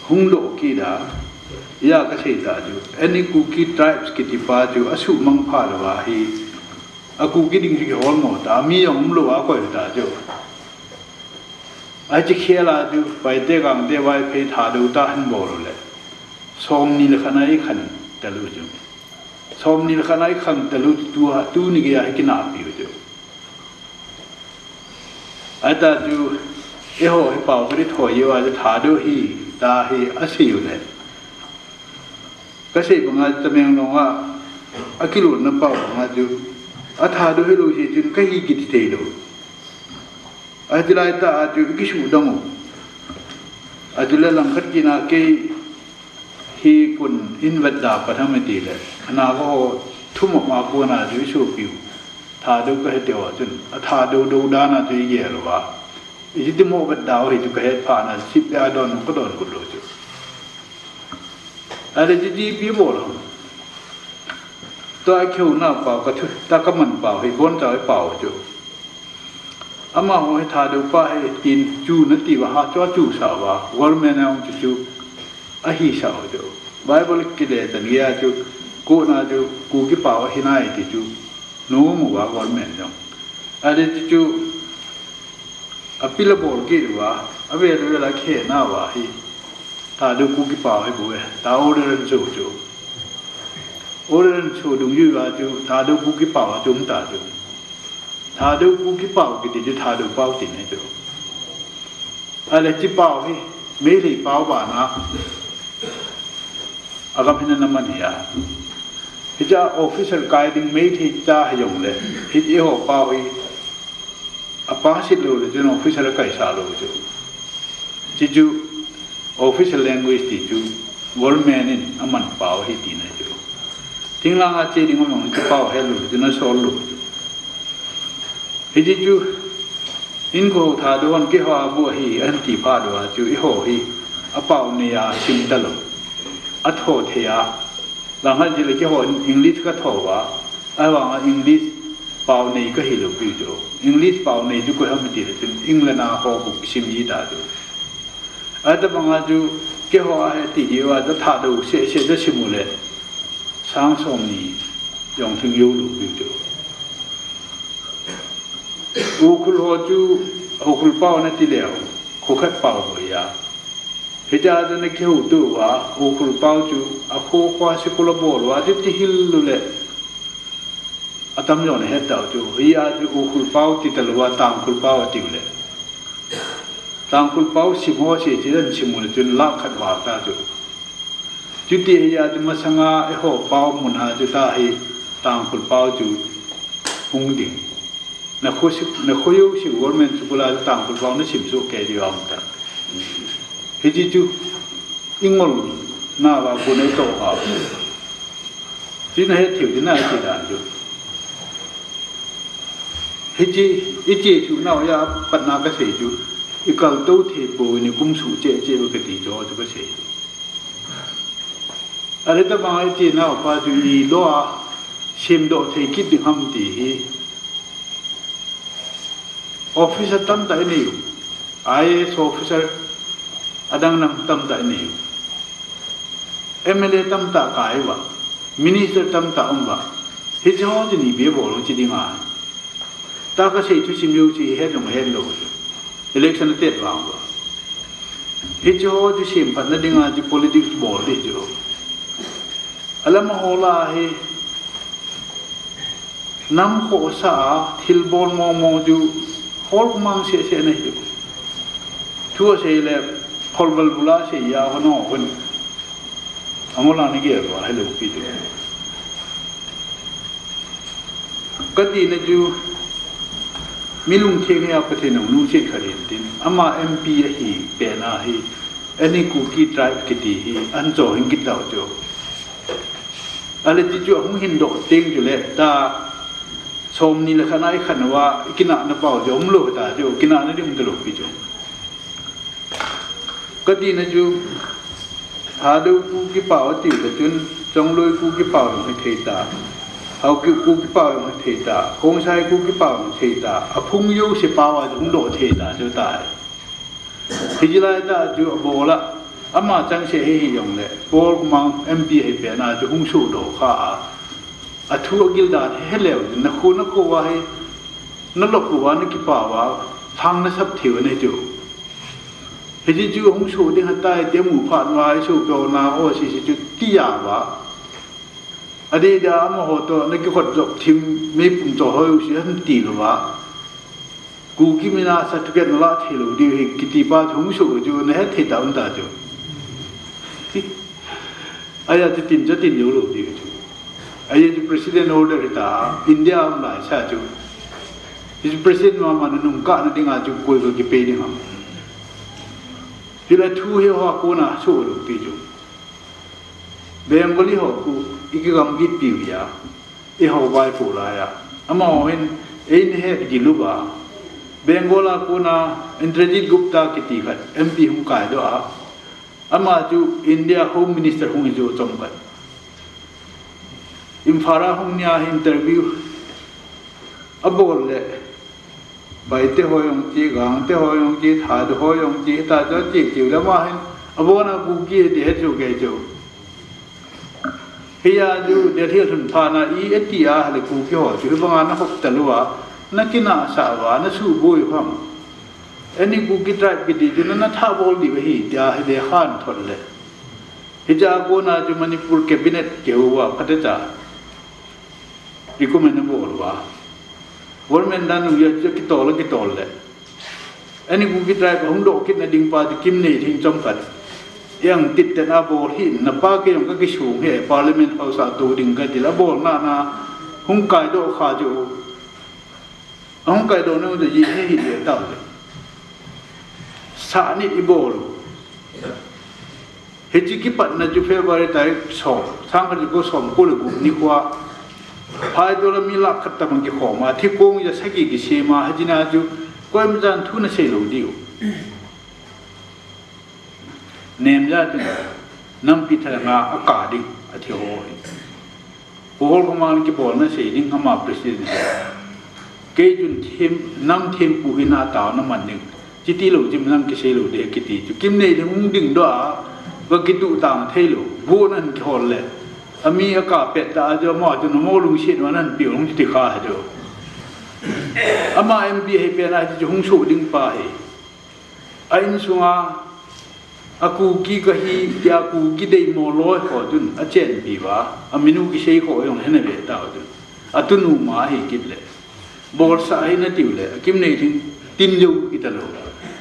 hung lo ki da ya ka sei ta ju any cookie tribes ki ti pa ju asu mang pha la wa hi a cookie ding ji hol mo ta mi yong lo wa ko ta ju ai chi khela ju pai te gang de wai phe tha du ta han bo lo le som ni le khanai khan ta lu ju som ni le khanai khan ta lu tu ni ge ya ki na pi ju ai ta ju e ho hi pa ri tho ye wa tha du hi ta hi a si yu le ka sei ba nga ta meng no nga a ki lu na pa nga ju a tha du hi lu ji jin ka hi ki ti te do a ti lai ta a ju ki shu dang a ju le lang khat ki na ke hi kun in vat da pa tham ti le ana ko thu mo ma ko na ju shu pi tha du ka he de wa jun a tha du du da na ju ye lo wa i ti mo vat da hi ju ka he pa na sip ya don ko don ko lo ju a le ji bi bo lo to a khiu na pa ka thu ta ka man pa hi bon ta pa ju ama ho he tha du pa he tin chu na ti wa ha cho chu sa wa wal me na chu chu a hi sa ho ju bible ki le tan ya chu ko na ju ku ki pa hi na ti chu no mu wa wal me no a le chu a pila bol ki wa a ve le la khe na wa hi ta du ku ki pa hi bu e ta o le ren chu chu o le ren chu dung yu wa chu ta du ku ki pa wa chu ta chu ta du ku ki pa ki ti ju ta du pa ti ne chu a le chi pa hi me li pa ba na a ga phin na man ya hi ja official guiding me thi cha yong le hi e ho pa hi a pa si lo le ju official kai sa lo chu chi ju official language ti chu world man in aman pa hi ti na chu ting lang a che ding mong chu pa he lu ju na so lu hi ji chu in ko tha don ki ha bu hi an ti pa do chu i ho hi a pa ne ya sim ta lo a tho the ya lang han ji le ki ho english ka tho wa a wa english pa ne ka hi lo bi jo english pa ne ju ko ha mi ti le chu england na ho bu sim ji da jo a ta ba nga ju ki ho a he ti ji wa ta tha do se se da sim le sang som ni yong thing yu lu bi jo u khul ho chu ho khul pa na ti le ko khat pa ho ya he ja da ne ki hu tu wa u khul pa chu a kho kwa se ko lo bo wa ti ti hil lu le atam yo ne he ta chu hi a ju u khul pa ti ta lo wa tam khul pa wa ti le tam khul pa si ho si ti ren si mu le chu la khat wa ta chu chu ti ya ju ma sanga e ho pa mun ha ju ta hi tam khul pa chu hung ding na kho yo si government chu la tam khul pa na sim so ke di am ta hi ji chu ingol na wa ko ne to ha ji na he thiu ji na ji da chu hi ji I ji chu na ya pat na ka se chu I kal to the bo ni kum su che che ba ka ti jo chu ka se are ta ba ji na pa chu ni lo a sim do the ki di ham ti hi officer tam ta ni IAS officer adang nam tam ta ni MLA tam ta kai wa minister tam ta ba hi jo ji ni be bo lo chi di ma ta ka sei thu sim yu chi he dong he lo election te wa ba hi jo ji sim pa na ding a ji politics bo de jo alam ho la hi nam ko sa thil bol mo mo ju hol mang se se nei ju thua se le khol bal bula se ya hono kun amola ni ge wa hello pi ju kati na ju milung theng ya pathe no nu se kharin tin ama MP hi pe na hi ani ku ki tribe ki ti hi an jo hin ki taw jo ale ti ju hung hin do teng ju le ta som ni la khana I khan wa kina na pau jom lo ta jo kina na dim de lo pi jo kati na ju ha do ku ki pau ti de chun chong loi ku ki pau ni thei ta hau ki ku ki pau ni thei ta kong sai ku ki pau ni thei ta a phung yu se pau wa jong do thei ta jo ta hi ji lai ta ju bo la อามาจังเสียให้ยองเลยบอลมังMPให้เป็นอาจจะหุ่งสูดอกข้าอาทัวกิลดาให้เลวนักคุณนักกูว่าให้นั่นหลอกกูว่านักกิป่าวว่าทางนั้นสับถิ่วในจู่เฮ้ยจู่หุ่งสูดที่หันใต้เดี๋ยวหมู่ผ่านวายสูบโดนาโอ้สิจู่ที่ยาวะอดีตเดี๋ยวอามาหัวตัวนักกิขดจบทีมไม่ปุ่มจ่อให้อุสิหันตีหรอวะกูกิมินาสัตว์เกิดนละที่หลุดดีให้กิติบ้าหุ่งสูดจู่ในเหตุที่ตาอุนตาจู่ayah tu tin jauh lebih tu. Ayah tu presiden order kita India amlah sahaja. Itu presiden mana nungkak nanti ngaju koi ke kipe ni ham. Bila tu hewa aku na so lebih tu. Bengali aku iki gamgit piu ya. Ihau baik pula ya. Ama orang ini he jiluba. Bengola aku na Indrajit Gupta kitikat MP humkai doa. Ama tu India Home Minister hong itu congkat. Imphara hongnya interview. Abol le. Baite hoyong ji, gang te hoyong ji, thad hoyong ji, taja ji ji. Lama hin abona buki di hetu kejo. Hiya tu dia thun thana I etia le buki ho. Jadi bangana hok telua. Nakina sawa, nasu boy pam. Any buki tribe kiti juna na thabol di wahi dia dia khan tholle hija ko na ju Manipur cabinet ke huwa phatata recommend bolwa government dan ya ki tolle any buki tribe hong do kit na ding pa di kim nei thing chomkat yang tit na bol hin na pa ke yong ka ki sung he parliament house a to ding ka dila bol na hong kai do kha ju hong kai do no de yi he hi de ta saat ini ibol, hiji kipat na ju Februari tarik som, sang kerja som kule gu ni kuah, pai dola milak kata mungkin koma, tikung ya segi kisema haji na ju, kau macam tu na selo diu, nemja tu, nam pita nga akading ati hoi, hol kemarin kibol na seding hama presiden, kejun tim nam tim puhina tahu na manding. Citi lo jim nam kisah lo deh kiti, kim ni dia mungkin doa, begitu tang thelo, bukan kehol le, ami akak peta aja mah tu nama lung shit mana piung citi kah aja, ama MP hepe na aja hong su ding pa he, ain sunga, aku gigahi dia aku gidei moloi kau tu, ajen biwa, aminu kisah kau yang hendak beta tu, atunu mah he kit le, bolsa he nanti le, kim ni tinjau kita lo.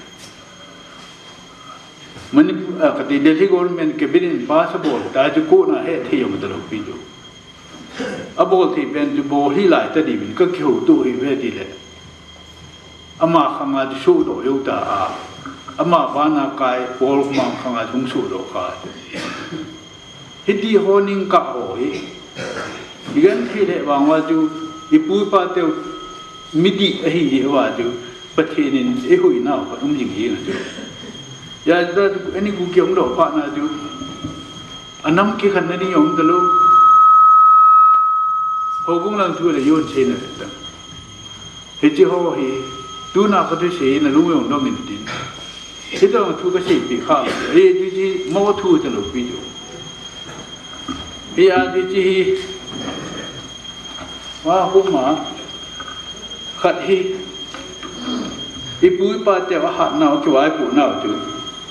Manipur kati Delhi government cabinet pass bol tajuk ko na he thiyong dalok pijo abol thi pen ju bol hi lai ta di bin ka kheu tu hi ve di le ama khanga ju su do yu ta a ama bana kai bol ma khanga jung su do kha hiti honing ka hoi igan thi le wang wa ju ipu pa te midi a hi wa ju pathenin e hui na pa jing hi na ju ya dah ini gugi om do pak na ju anam ke kan ni om dalo hogong lang tu le yon che na ta he ji ho hi tu na ka tu se na lu yong dong ni din he dong tu ka se bi kha e ji ji mo tu ta lo bi ju he ya ji ji wa hu ma khat hi ipu pa te wa ha na ki wa pu na ju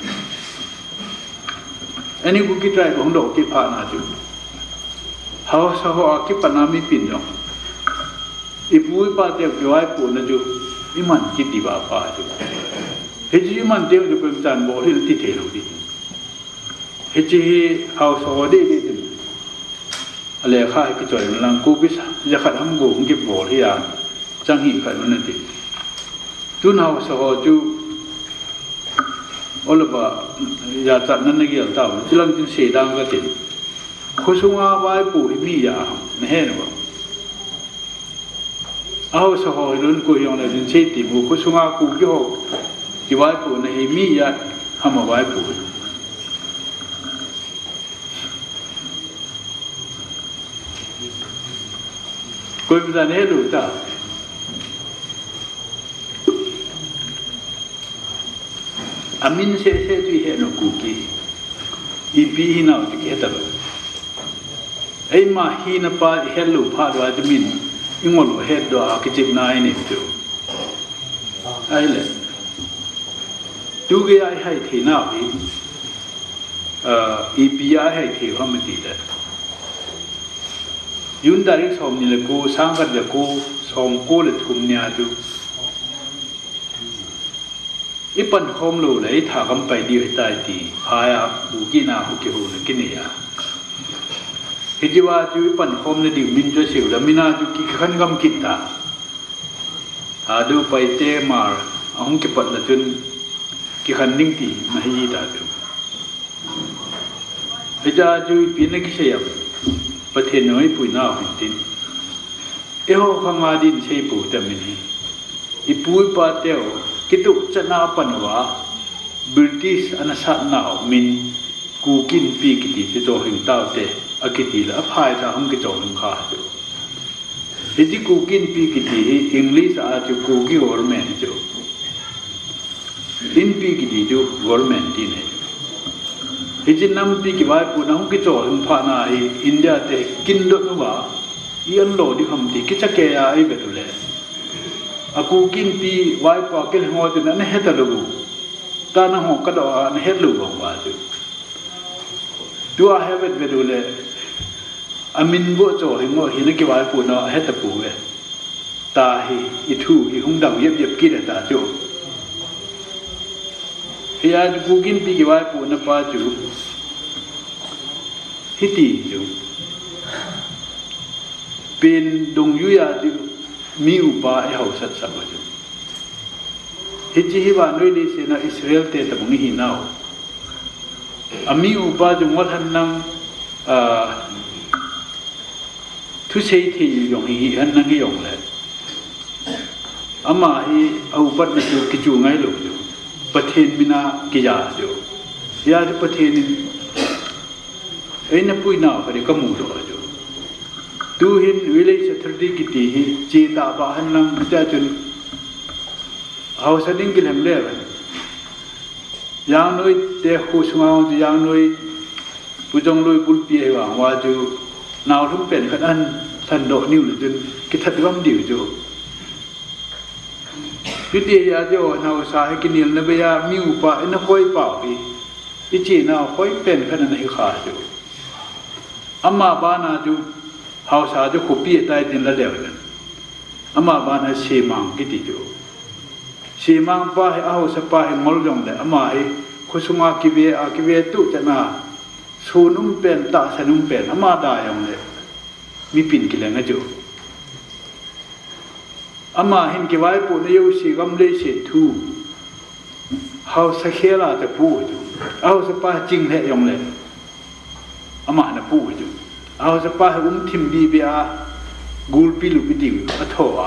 Ini buki try kong do ki pa na ju. How sa ho ki panami pin jong. Ipu pa te joai pu na ju. Iman ki ti ba pa ju. Heji iman te ju ko tan bo hil ti the lo di. Heji how sa ho de de. Ale kha ki choi lang ku bis ya khat ham go ngi bo hi ya. Chang hi kha na ti. Tu na sa ho ju Olaba ya tak nan lagi tahu, jelang tin sedang katin. Khusunga bai pu imi ya, nehen wa. Aho saho ilun ko yang le tin seti mu khusunga ku yo, di bai pu na imi ya, hama bai pu. Koi bisa nelu tak? Amin se tu he no kuki ปีหินาจุกิเฮตัลไอ้มาหินาปาเฮลูพาดว่าจะมินอิงอลเฮดว่ากิจิบนายนี่จูไอ้เลยดูเกยไอ้ให้ทีน่าอีปีไอ้ให้ทีว่ามันดีเลยยุนดาริกสมนี่เลยกูสังกัดเลยกูสมกูเลยทุ่มเนี่ยจูอีปันคมรู้เลยถ้าคำไปดีให้ตายดีพายอ่ะบุกินาหุกิหูนึกินเนี่ยเห็นว่าจูอีปันคมเนี่ยดิมินจะสิวแล้วมินาจูกิขันคำกิตตาหาดูไปเตะมาอ่างกิปัดละจนกิขันนิ่งตีมาให้ยีตาจูเห็นว่าจูปีนักเสียบประเทศน้อยปุยน่าหินตินเอโฮขังอาดินใช้ปูแต่มินีอีปุยปาเตวกิตุจะน่าปันว่าบริติชอันสัตน่ามินกูกินปีกิติจะโจหิงเต้าเตะอากิติละพายจะทำกิจหนึ่งขาดจูเห็นที่กูกินปีกิติอังกฤษอาจจะกูกิวอร์แมนจูอินปีกิติจูวอร์แมนที่ไหนเห็นที่น้ำปีกิวายปูน้ำกิจหนึ่งผ่านอะไรอินเดียเตะกินด้วยว่ายันโลดิคำที่กิจเกียร์ไอ้เบตุเลยaku kin pi wai pa kel ho tu na he ta lu ta na ho ka do na he lu bang wa tu do I have it be do le amin bo cho hi ngo hi le ki wai pu no he ta pu we ta hi I thu hi hung dang yep yep ki da ta jo hi ya ku kin pi ki wai pu na pa chu hi ti chu pin dong yu ya tuมีอุปาไอเขาสัตว์สับจุฮิจิฮิบานด้วยดิเซนะอิสราเอลเตตะมุงหินาวมีอุปาจุงวัฒนังทุเชยที่ยองฮิอันนังยองเลยมาฮิเอาปัดจุกิจูไงลูกจุประเทศมินากิยาจุยาจุประเทศนี้ไอ้นับปุยนาวเขาเรียกมูโดจุดูหินวิเลศทรีกิติหิจีตาบาหันนังจะจนเอาสดิ้งกิเลมเล่กันยังน้อยเตะคู่สงาวยังน้อยผู้จงลอยบุลปีหวังว่าจูนาวทุ่งเป็นขันอันสันโดนิ้วหรือจนกิทัดร่ำดิ่วจูพิธียาโยนาวสาให้กินเนียนนเบียมิวปะอินค่อยเป่าอีจีนาวค่อยเป็นขันอันให้ขาจูมาบ้านาจูเฮาสาจะขุบปีใต้ดินละเดียวกันมาบ้านให้เชมังกิติจูเชมังป้าให้เอาสปาให้มลยงเลยมาให้คุสุมากิเวตุจะนาสูนุ่มเป็นตาสนุ่มเป็นมาได้ยังเลยมีปิ่นกิเลงจูมาเห็นกิไว้ปูนยูสีกำเลยเสียทูเฮาสเคลาจะพูดจูเอาสปาจริงแท้ยังเลยมาหน้าพูดจูเอาสปาให้ทิมบีเบียกูลปิลุปิดิวอัทโว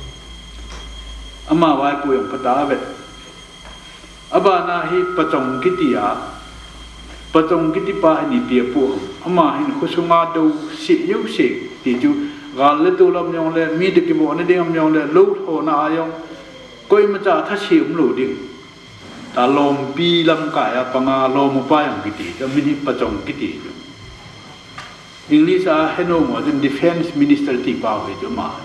มาไว้ปูยังปตาเวบานาฮิปจงกิติยาปจงกิติปาให้นิเปียปูมาเห็นคุสุมาดูสิยุสิติจูกาลเลตุลมยองเลมีดกิโมนเดียมยองเลลูโทนายองก้อยมาจากทัชชิมลูดิงตาลมปีลำกายปังอาลมปายังกิติจะมินิปจงกิติอังกฤษเห็นว่าจน defense minister ที่ป่าวให้จุมา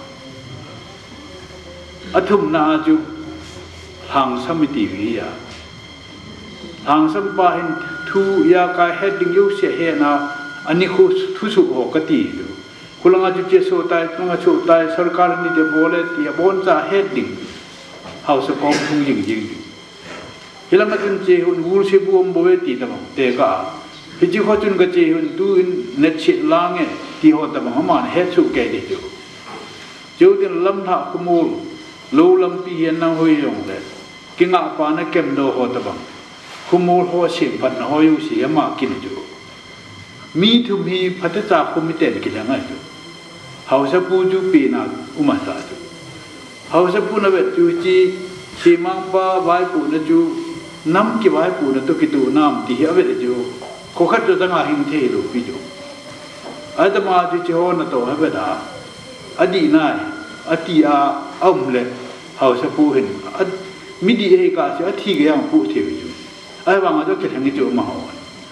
ทุ่มนาจุทางสมิติวิทยาทางสัมปะเห็นทูยากายเฮดดิ้งยุเสียเฮนาอันนี้คือทุสุโหกติดูคุณลังอาจุเจสุตายลังอาจุตายสังกัดนี่เดบอลที่บอนจ่าเฮดดิ้งเฮาสกอมทุ่งยิงฮิลังอาจุนเจหุนวูลเชบุอมโบเวตีตะมังเตกาฮิจิขจุนกเจหุนตูอินเนชิลางเงที่หัวตะมังหมันเฮดสุเกดิจูจูตินลำทักขมูลลูลำปีเห็นนางหอยยงเลยกิงอาปานเก็บโดหัวตะบังขมูลหัวสิพันหอยอยู่เสียมากินจูมีทุมีพัฒจากคุมิเตนกินยังไงจูเฮาสปูจูปีนักอุมาสาจูเฮาสปูนเวทจูจีชีมังปาไว้ปูนจูน้ำกี่ไว้ปูนตุกิตูน้ำที่เวทจูโคขัดจูตั้งอาหิงเทลูปีจูอาตมาจูเจ้าหน้าตัวเวทาอดีนายอดีอาอ้อมเลยเฮาสปูเห็นมิดีเอกาสิอธิกยังปูเทวิจูไอ้บางอาจจะเกิดทางนี้จูมาหัว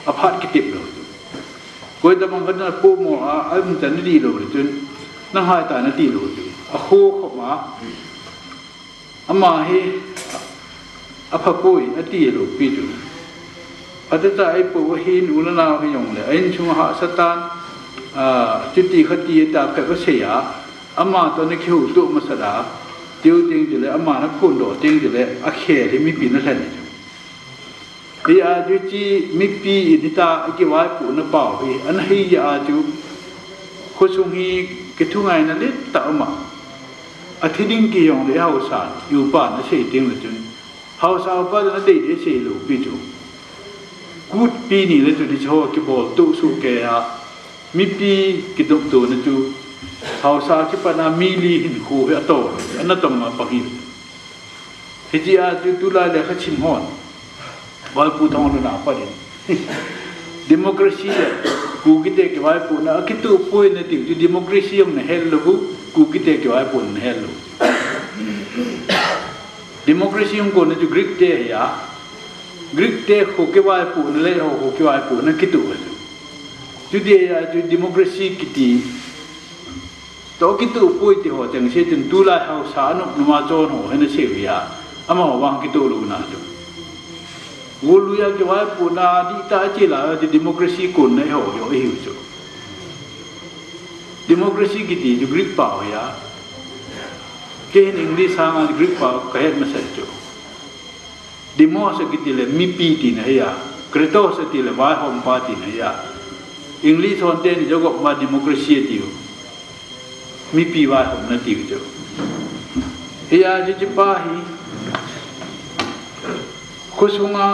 อภัตกิติบเลยกวยตะบังกันนะปูโมไอ้มันจะนดีเลยจนนั่งหายตานดีเลยจนอะโคเข้ามาอามาให้อภัปุยอตีเลยปีจุอาจจะไอ้ปูหินอุลนาให้ยงเลยไอ้ช่วงหาสตานจุดที่ขัดตีตาเกิดก็เสียอามาตอนนี้คิวตัวมาสดาเดียวจริงจุเลยอามานักคนโดดจริงจุเลยอาเขที่มีปีนั่นแหละที่อาจุจีมีปีอิตาไอ้กี่วันปูนเป่าพี่อันให้ยาจุคนส่งฮีกิทุงไงนั่นเล็ดตามาอาทิตย์ดิ้งกี่ยงเลยเฮาสานอยู่ป่านนั่นเสียจริงเลยจุนเฮาสาวป่านนั่นเด็ดเสียลูกพี่จุกูดปีนี่เลยจุดที่ชอบกี่บอลตู้สุเกียมีปีกี่ดอกตัวนั่นจุเฮาสาวที่ปนามีลีหินคู่เฮโตอันนั้นต้องมาปะหินที่จีอาจุตุลาเลยเขาชิมฮอนวายปูทองลุนาปะเด่นดิโมคราซีกูกิเตกวายปูนะคิดตัวป่วยนั่นติวจุดิโมคราซีมันเฮลลูกูกิเตกวายปูนเฮลลูดิโมคราซีมันกูนั่นจุกรีกเตะยากรีกเตะโคเกวายปูนเลยโคเกวายปูนั่นคิดตัวจุดเดียจุดดิโมคราซีกิตีโตคิดตัวป่วยที่หัวจังเสียจนตุลาเฮาสานุนมาโจนหัวให้นั่นเสียวิยาอามาวังคิดตัวลูนาจุวูลุยาเกวายปูนาดีตาเจล่าจะดิโมคราซีคนในหัวอยู่หิวจุดิโมคราซีกิตีจุกรีกป่าวยาเก่งอังกฤษสร้างกรีกป่าวก็เห็นมาเสร็จจุดิโมสกิตีเลยมีปีตีนะยาคริสโตสติเลยวายหอมปาตีนะยาอังกฤษสอนเต้นจะก็มาดิโมคราซีติวมีปีวายหอมนั่นติวจุเฮียจิป้าฮีคุสุงา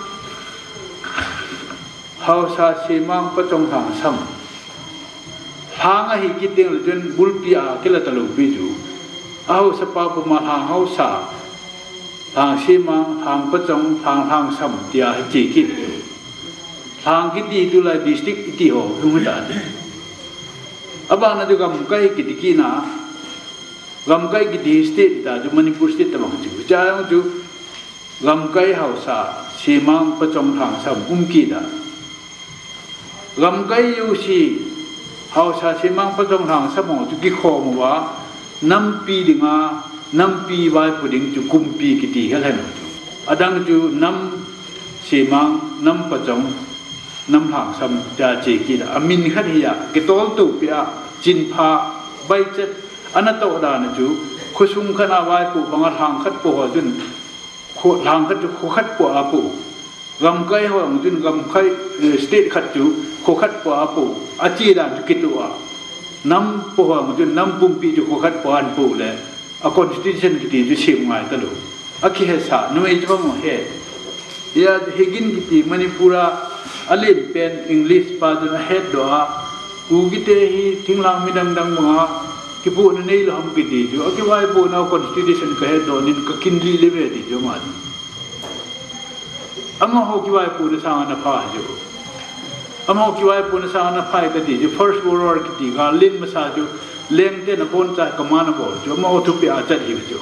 เฮาซาซีมังปะจงทางซ้ำทางฮิกิติงจนบุลปีอากิลตะลุปีจูเอาสปาปมาทางเฮาซาทางซีมังทางปะจงทางซ้ำที่อาจีกิทางกิติตุลาดิสติกอิติโอทุกท่านอบางนั้นjuga mukaiกิติกีนะmukaiกิติสติตาจุมันนิปุสติตบางจูจ้าจูgamkai hausa simang pacong thang sam umki da gamkai yusi hausa simang pacong thang sam mo chu ki khom wa nampi dinga nampi wai puding chu kumpi kiti hel hen chu adang chu nam simang nam pacong nam thang sam ja che ki da amin khat hiya ke tol tu pia chin pha bai chet anato da na chu khusum khana wai pu bang thang khat po junทางขัดโคขัดปัวอาปูกำไก่หัวจุนกำไก่สเตทขัดจูโคขัดปัวอาปูอาจีดานจุกิตัวน้ำปัวจุนน้ำปุ่มปีจุโคขัดปัวอันปูเลยอาคอนสติชันกิติจุเชียงใหม่ตลอดอาคิเฮสาโนเอจบังเฮยาเฮกินกิติมณีปุระอเลนเป็นอังกฤษปาจุนเฮดดัวกูกิเตฮีทิ้งหลังมีดังมังकि पूर्ण नहीं लो हम की दी जो कि वाई पूर्ण कॉन्स्टिट्यूशन कहे दो निन का किंडी लेवे दी जो मान अम्मा हो कि वाई पूर्ण सांग न फा जो अम्मा हो कि वाई पूर्ण सांग न फाई का दी जो फर्स्ट वर्ल्ड वॉर की दी गालिन मसा जो लेंगते न कौन सा कमान बोल जो अम्मा उठु पे आचर ही जो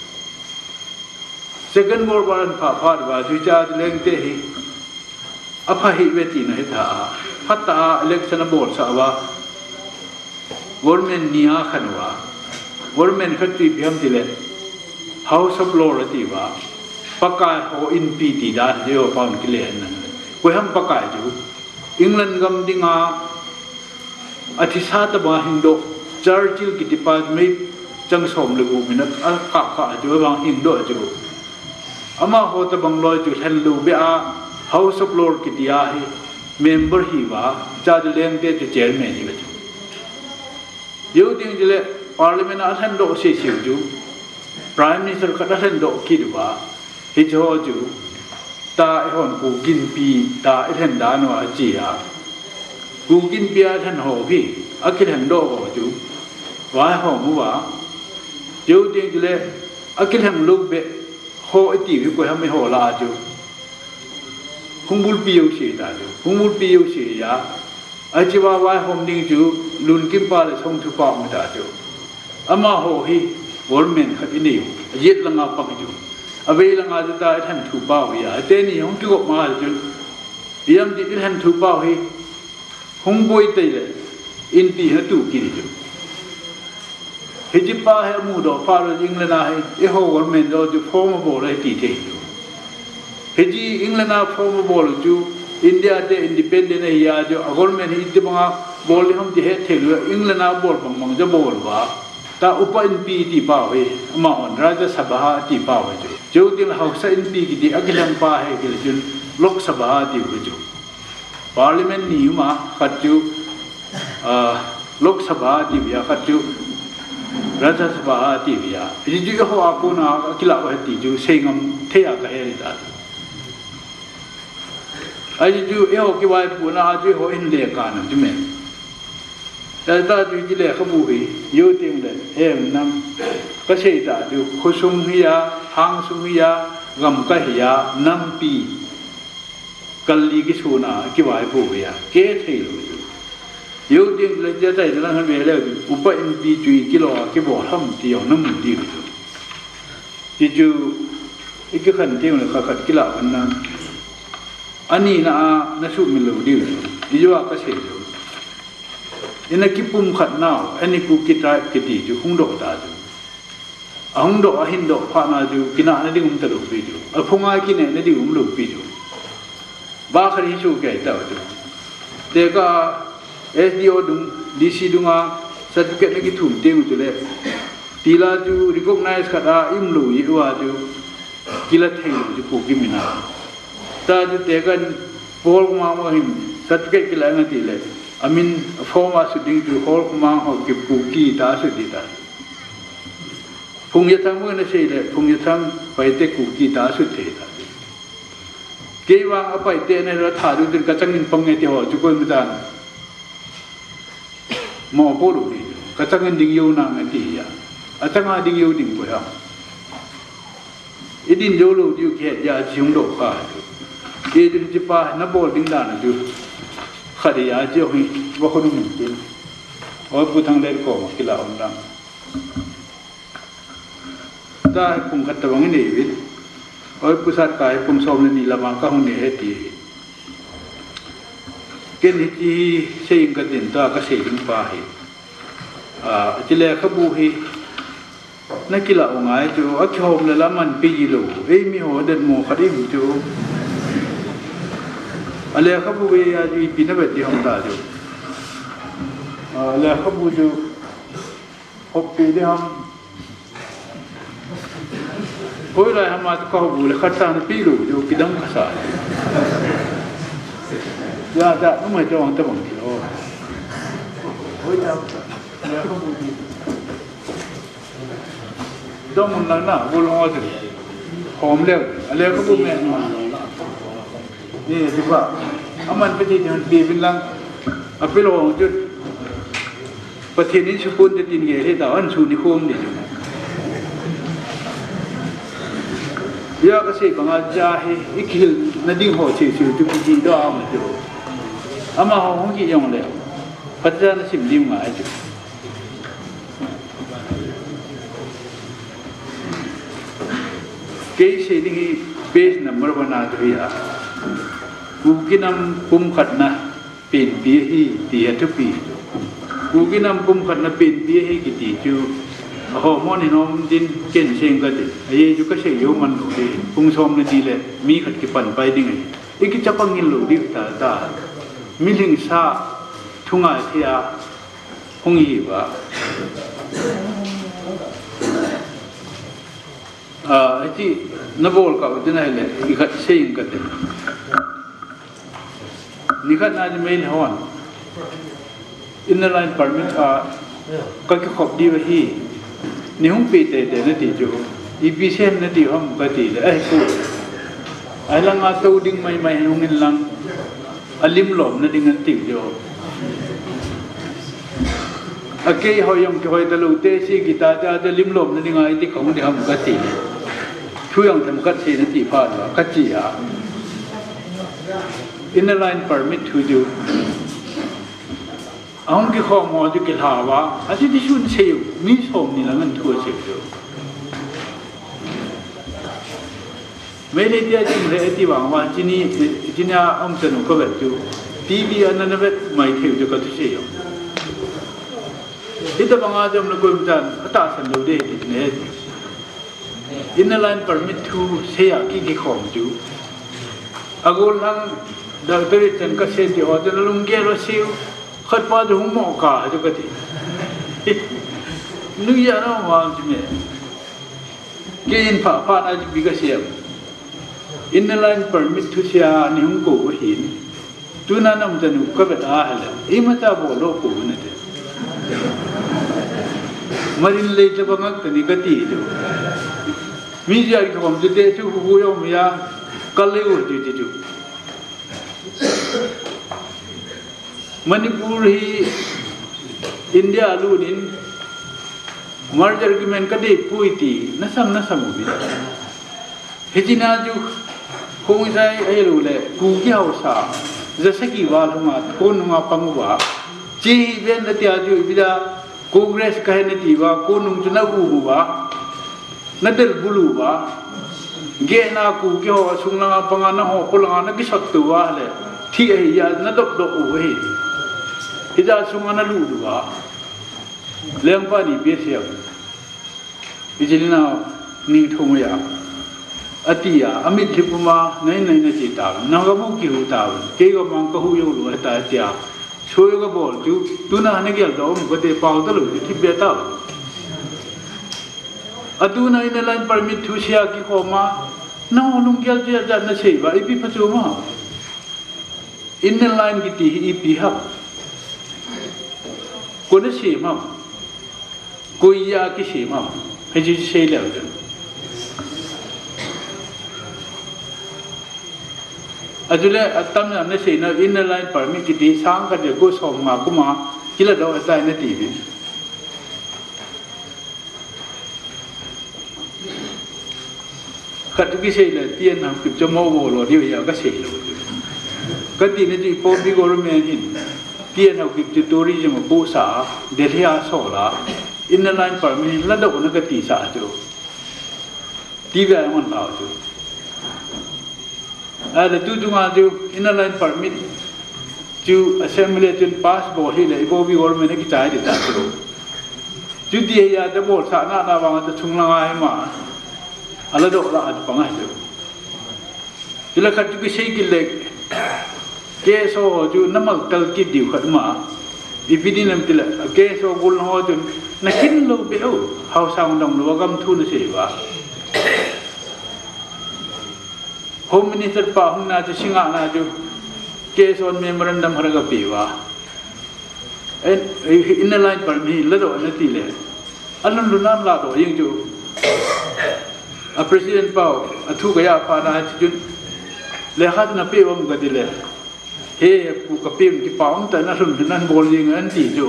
सेकंड वर्ल्ड वॉर फा फा दवा जो चार लेंगते ही अपा ही वेती नहीं था फटा इलेक्शन बोल सावा गवर्नमेंट निया खनवा गवर्नमेंट खत्ती बिहम दिले हाउस ऑफ लॉर्ड तीवा पक्का हो इन पीटी दा जो पाउन किले न कोई हम पक्का जो इंग्लैंड गम दिंगा अतिसात बा हिंदो चर्चिल की डिपार्टमेंट जंग सोम लगु मिनट का जो बा हिंदो जो अमा हो त बंगलो जो हेलु बे हाउस ऑफ लॉर्ड की दिया है मेंबर ही वा चार्ज लेंगे जो चेयरमैन ही बचो यो दिन जिले पार्लियामेंट अथन दो से सिजु प्राइम मिनिस्टर का अथन दो किदवा हिजो जु ता एहन को किन पी ता एथन दानो अजिया को किन पी अथन हो भी अकिलन दो हो जु वा हो मुवा यो दिन जिले अकिलन लोग बे हो इति को हम हो ला जु हुंबुल पियो से ता जु हुंबुल पियो से या अजिवा वाई होम डिंग जु लुन किम पाले सोंग थु पाव मता जु अमा हो ही गवर्नमेंट खतिनी येत लंगा पंग जु अबे लंगा जता थन थु पाव या तेनी हम कि को मा जु yam di ilhan thu pau hi hung boi tai le in pi ha tu ki ju heji pa he mu do pa ro England na he e ho government do ju form bo le ti te heji England na form bo ju India de independent ya jo government hi de banga bol ham di he thelu England na bol bang mang jo bol ba ta upa in pi ti pa he ma on raja sabha ti pa he jo dil hausa in pi ki di agilam pa he ki jun lok sabha ti jo parliament ni ma khat ju lok sabha ti ya khat ju raja sabha ti ya ji ju ho a ko na kila ba ti ju sengam the ya ka he ta ai ju e ho ki wai pu na ju ho in le ka na ju me ta ju ji le khabu hi yo ting le em nam ka sei ta ju khusum hiya hang sum hiya gam ka hiya nam pi kalli ki suna ki wai pu hiya ke thei lo ju yo ting le ja tai na han me le upa in pi ju ki lo ki bo ham ti yo nam di ju ju ik khan ting le kha khat ki la an na ani na su mi lo di ju ju ka sei ju ina kipum khat now ani ku ki tribe ki ti ju hung do ta ju ahung do ahin do pha na ju kina na ding ta lo pi ju a phunga ki ne na ding lo pi ju ba khari chu ke ta ju te ka SDO dung DC dunga certificate na ki thum te ju le tila ju recognize khada im lo yi wa ju kila thei ju ku ki mina ta ju te ka pol ma mo him certificate ki la na ti le amin forma suding ju hol ma ho ki puki ta su di ta phung yatham mo na sei le phung yatham pai te ku ki ta su the ta ke wang apai te ne ra tha du din ka changin pang nge ti ho ju ko mi dan mo po lu di ka changin ding yu na nge ti ya a changa ding yu ding ko ya idin jo lu ju ke ya chung do ka ke din ji pa na bol ding da na ju khadi ya je hui wa khonu min tin oi pu thang der ko ma kila on ram ta pum khat ta wang ni wi oi pu sat kai pum som ni la ma ka hu ni he ti ken hi ti sei ka din ta ka sei ding pa hi ti le khabu hi na kila o ngai ju a khom le la man pi lo ei mi ho den mo khadi mu ju ale khabu we ya ji pina be ti hom ta ju ale khabu ju hop pi de ham koi la ham at ka bu le khata na pi lu ju kidam ka sa ya da no mai jong ta bang ti o oi ta ale khabu ji dom mun na bu lo wa ji hom le ale khabu me ni di ba aman peti han bi bilang apelo ju pathin ni supun de tin ge he da an su ni khom ni ju ya ka se banga ja he ikil na ding ho che chu tu ji do am ju ama ho hong ki yong le patja na sim dim nga ju ke se ni page number 1 na ju ya kuginam pum khatna pen pi hi ti atu pi kuginam pum khatna pen pi hi ki ti chu ho mo ni nom din ken seng ka ti ye ju ka se yo man lo de pung som na di le mi khat ki pan pai ding ai iki chapang ngin lo di ta ta mi ling sa thunga thia hong yi ba ti na bol ka din ai le i khat seng ka ti nikhat na ji main hon inner line permit ka ki khop di wa hi ni hung pe te te na ti jo ipsem na ti hom ka ti le ai ku ai lang a to ding mai mai hung in lang alim lom na ding an ti jo ake ho yom ki hoi da lu te si ki ta ja de lim lom na ding ai ti khong di hom ka ti thu yang tham ka si na ti pha ka chi ya inner line permit to do aung ki khom mo ju ki hawa ati ti sun se mi som ni lang an thu se jo mấy lấy tia chim lấy tia vàng hoa chỉ ní ông chân có vẻ chú TV anh nó biết mày thiếu cho cái thứ gì không ít là bằng ajam nó cũng chân ta sản lưu đề thì nè inline permit to say cái khom chú agol hang đời tới chân cái xe thì họ chân lung kia nó siêu khất pa cho không mò cả cho cái gì nước nhà nó hoàng chứ mẹ cái in phá này bị cái xe inline permit to say ni không có hiền tu na nam chân có vẻ là im ta bộ lô cổ này marin lấy cho bằng cái này cái gì đó mi giờ cái công ty đấy chú phụ yêu mi à cái lấy của chú Manipur hi India luôn in merger agreement cái đấy pui ti nasam ubi hejina chú không sai ai luôn lệ cú giao sa जैसे कि वाल हमार कौन हुआ पंगवा ची बेन नतिया जो बिदा कांग्रेस कहे नतीवा कौन उन्चना गुबुवा नदल बुलुवा गेना कु क्यों सुंगला पंगा न हो पुलंगा न किसत्तुवा ले थी या नदक दो ओहे इदा सुंगा न लुवा लेंपा नी बेसिया इजलिना नी थोमया अतिया अमित लिपुमा नहीं न चिता नगबु की होता के गो मांग कहु यो लो हता त्या छोय गो बोल तू ना हने गेल दो गते पाव दल की बेता अतु न इन लाइन परमिट थुसिया की खोमा न लुंग गेल जे जा न छेबा इपि फचोमा इन लाइन की ती इपि हा कोन छेमा कोई या की छेमा हे जी छे ले अजुले तम न से न इन लाइन परमिट की सांग का गो सोमा कुमा किला दो अता न टीवी खत की से ले तियन हम कि जमो वो लो दियो या का से लो कति ने जी पो बी गवर्नमेंट इन तियन हम कि टूरिज्म पो सा देलिया सोला इन लाइन परमिट ल दो न कति सा जो टीवी मन लाओ जो ada tu cuma tu inline permit tu assembly tu pass bol hi le ibo bi government ki chai de ta tu tu dia ya de bol sa na bang ta chung la ai ma ala do la at pang ai tu ila khat ki sei ki le ke so ju namal tal ki diu khat ma ipidi nam tila ke so gul ho tu na kin lo be ho hau sang dong lo gam thu na sei ba Home Minister pa hung na ju singa na ju case on memorandum haraga piwa en inline permit la do na ti le alun lunan la do ying ju a president pa athu ga ya pa na ju le khat na pe wam ga di le he pu ka pim ki pa ong ta na lun nan bol ying an ti ju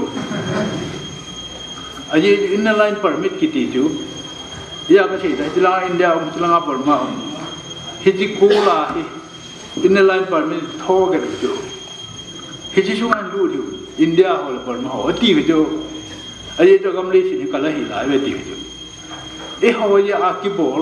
aji inline permit ki ti ju ya ka sei da jila India um jila par ma हिजी कोला ही इन line पर में थोड़े कर जो हिजी शुगर लूट जो इंडिया होल पर में हो ती जो अये जो कमरे से निकला ही लाए वे ती जो ये हो ये आकी बोल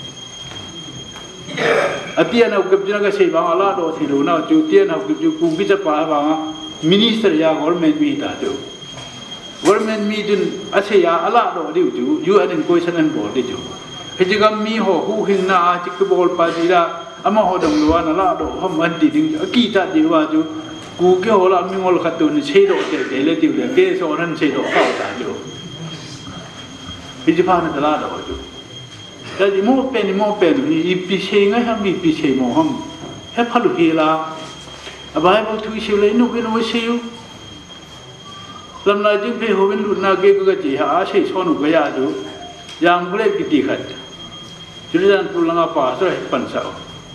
अतिया ना उगब जना का सही बांग अलाट हो थी लोना जो तिया ना उगब जो कुकी जब पाए बांग मिनिस्टर या गवर्नमेंट में था जो गवर्नमेंट में जो अच्छे या अलाट हो दी जो यूएन कोई सनन बोल दी जो हिजी कम मी हो हु हिंना चिक बोल पाजीरा अमा हो दम लुआ ना ला दो हम अंती दिंग अकी ता दिवा जो कू के हो ला मी मोल खतु नि छे दो ते ले दिउ ले के सो रन छे दो खाओ ता जो हिजी पा ना ला दो जो ता जी मो पेन ई पी छे nga हम ई पी छे मो हम हे फलु हिला अबाय बो थु छे ले नु के नो छे यु लम ला जिंग पे हो बिन लु ना के ग जी हा छे सो नु ग या जो yang boleh ditikat, jadi dan pulang apa so pansau.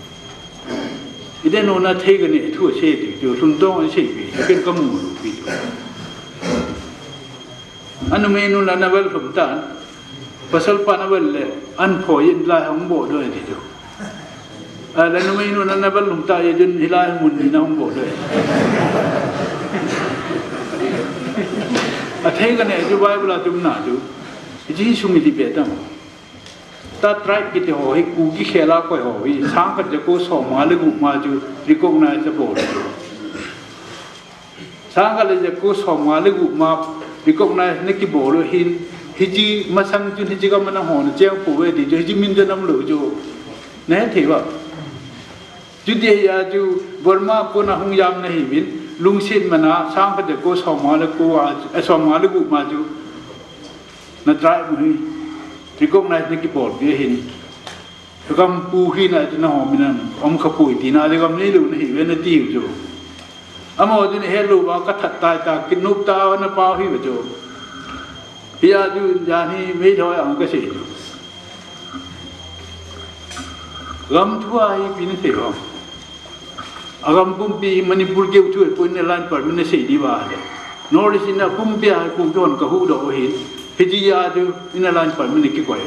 Ide nona thega ni thu se ti jo sundong se bi ken kamu lu bi jo. Anu menu la na bal khumtan pasal pa na bal le an pho yin la hong bo do ti jo. La nu menu na bal lumta ye jun hilai mun ni na hong bo do. A thega ni jo bai bla tum na jo. Jadi sungguh di betam, ตาไตรกิตหอยกูกิเขลาก็หอยช้างก็จะกูส่งมาเลยกูมาจูริโกนายจะบอกช้างก็เลยจะกูส่งมาเลยกูมาริโกนายนึกกี่บอกเลยหินฮิจิมาสังจุนฮิจิก็มันหอนเจ้าปู่เวดีจูฮิจิมินจะนำหลุจูเนี่ยถือว่าจุดเดียจูบรมาปูนาหงยามในหิวินลุงสินมันนะช้างก็จะกูส่งมาเลยกูส่งมาเลยกูมาจูนัดไตรมือริโกนายนึกกี่บอกเดียหินก็มปูหินอะไรนะหอมินันอมขปุยตีน่าเด็กก็ไม่รู้นี่เว้นตีอยู่จูอามอจุนเฮลูว่าก็ถัดตายตากินนุบตาวันนั้นเปล่าหิวจูพี่อาจูยานี่ไม่ถอยอ่างก็เสียจูกำทั่วไอ้ปีนี้เสียอ่ะอากำปุ่มปีมันนี่บุญเกี่ยวช่วยปุ่นในลานปัดมันเสียดีบ้าเลยนอริสินะปุ่มปีไอ้ปุ่มจวนก็หูดอกหินฮิจิยาจูในลานปัดมันนี่กี่กว่า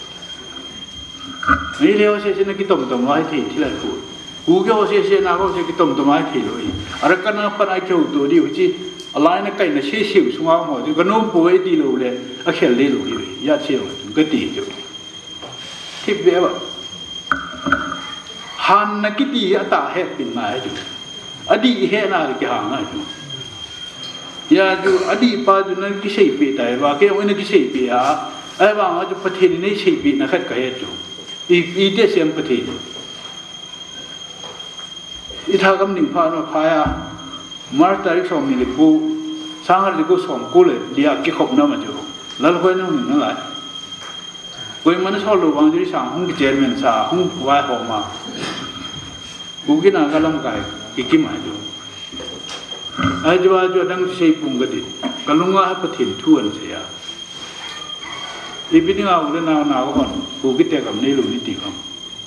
ไม่เลี้ยวเสียนะกี่ต้มต้มไว้ที่ที่ไรพูดกูเกี่ยวเสียนะก็เสียกี่ต้มต้มไว้ที่เลยอะไรกันนะปัญหาเกี่ยวตัวดีวิจิอะไรนะใครนะเชี่ยวเชี่ยวสงฆ์หมดก็น้องป่วยดีเลยอาเขลเลยเลยยาเชี่ยวก็ตีจูที่เบี้ยบฮันนักกิตีอัตตาเฮปินมาจูอดีเฮน่าริกหางจูยาจูอดีป้าจูนั่นกิเสียปีแต่ว่าแค่วันนี้กิเสียปีอ่ะไอ้บ้างจูประเทศนี้เสียปีนักขัดกันจูอีเดียเสียงประเทศอีทางกำนิ่งพาโนพายามาร์ตาริกสอมิลิกูสังหารลิกูสอมกูเลยเดียกิขบน้ำมาจูแล้วเราคนนั้นนั่นแหละกูมันชอบรู้บางทีสั่งห้องกิจเจริญสาห้องวายหอมากูกินอะไรก็ลำไก่กินมาจูไอ้จูว่าจูดังเสียปุ่งกระดิกลุงว่าประเทศทั่วนี่เสียอีพิธีงานอุดรนาก็คนกูคิดแต่กับนี่รู้นิติครับ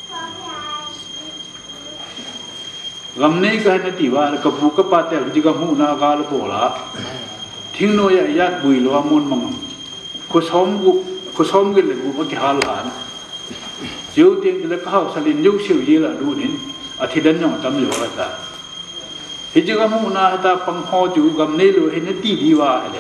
กำนี้ก็ให้นิติว่ากับผู้กับป้าแต่จิกหูนากาลโผล่ทิ้งโนยญาติบุยล้อมุนมังคุซ้อมกันเลยกูไม่กี่ฮาลหานเจ้าเตียงเลยข้าวสลินยุกเชียวยี่ละดูนินอาทิตย์นั้นยังทำอยู่อะไรต่างเห็นจิกหูนาตาปังหอจูกำนี้รู้ให้นิติดีว่าอะไร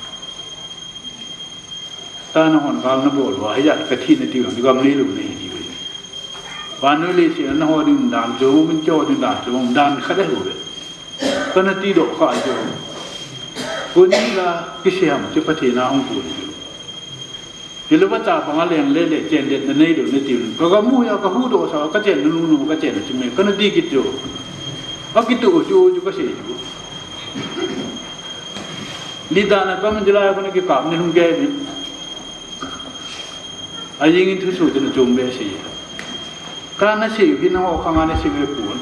ตาหน้าหอนกลางนับบอกว่าให้ญาติกระถิ่นนิติว่ามีกำนี้รู้ในดีเลยวันนี้เลยสิหน้าหอดึงด่านโจมันโจดึงด่านโจมันด่านขัดได้หัวเลยก็นาทีดอกข้าโจคนนี้ละกิเสียมจะประเทศนาองค์ปุ่นอยู่แล้วว่าจ่าปังอะไรเล่เจนเด็ดในดูในติวก็มูยก็หูโดสาวก็เจนนู่นก็เจนจุ่มก็นาทีกิจโจเอากิจโจจูก็เสียจูลีดานะก็มันจะไล่คนนี้กับนี่ลุงแกนี่อายิงทุสุจนจุ่มเบสีการนั่นสิพี่น้องข้างานนั่นสิเวปุ่น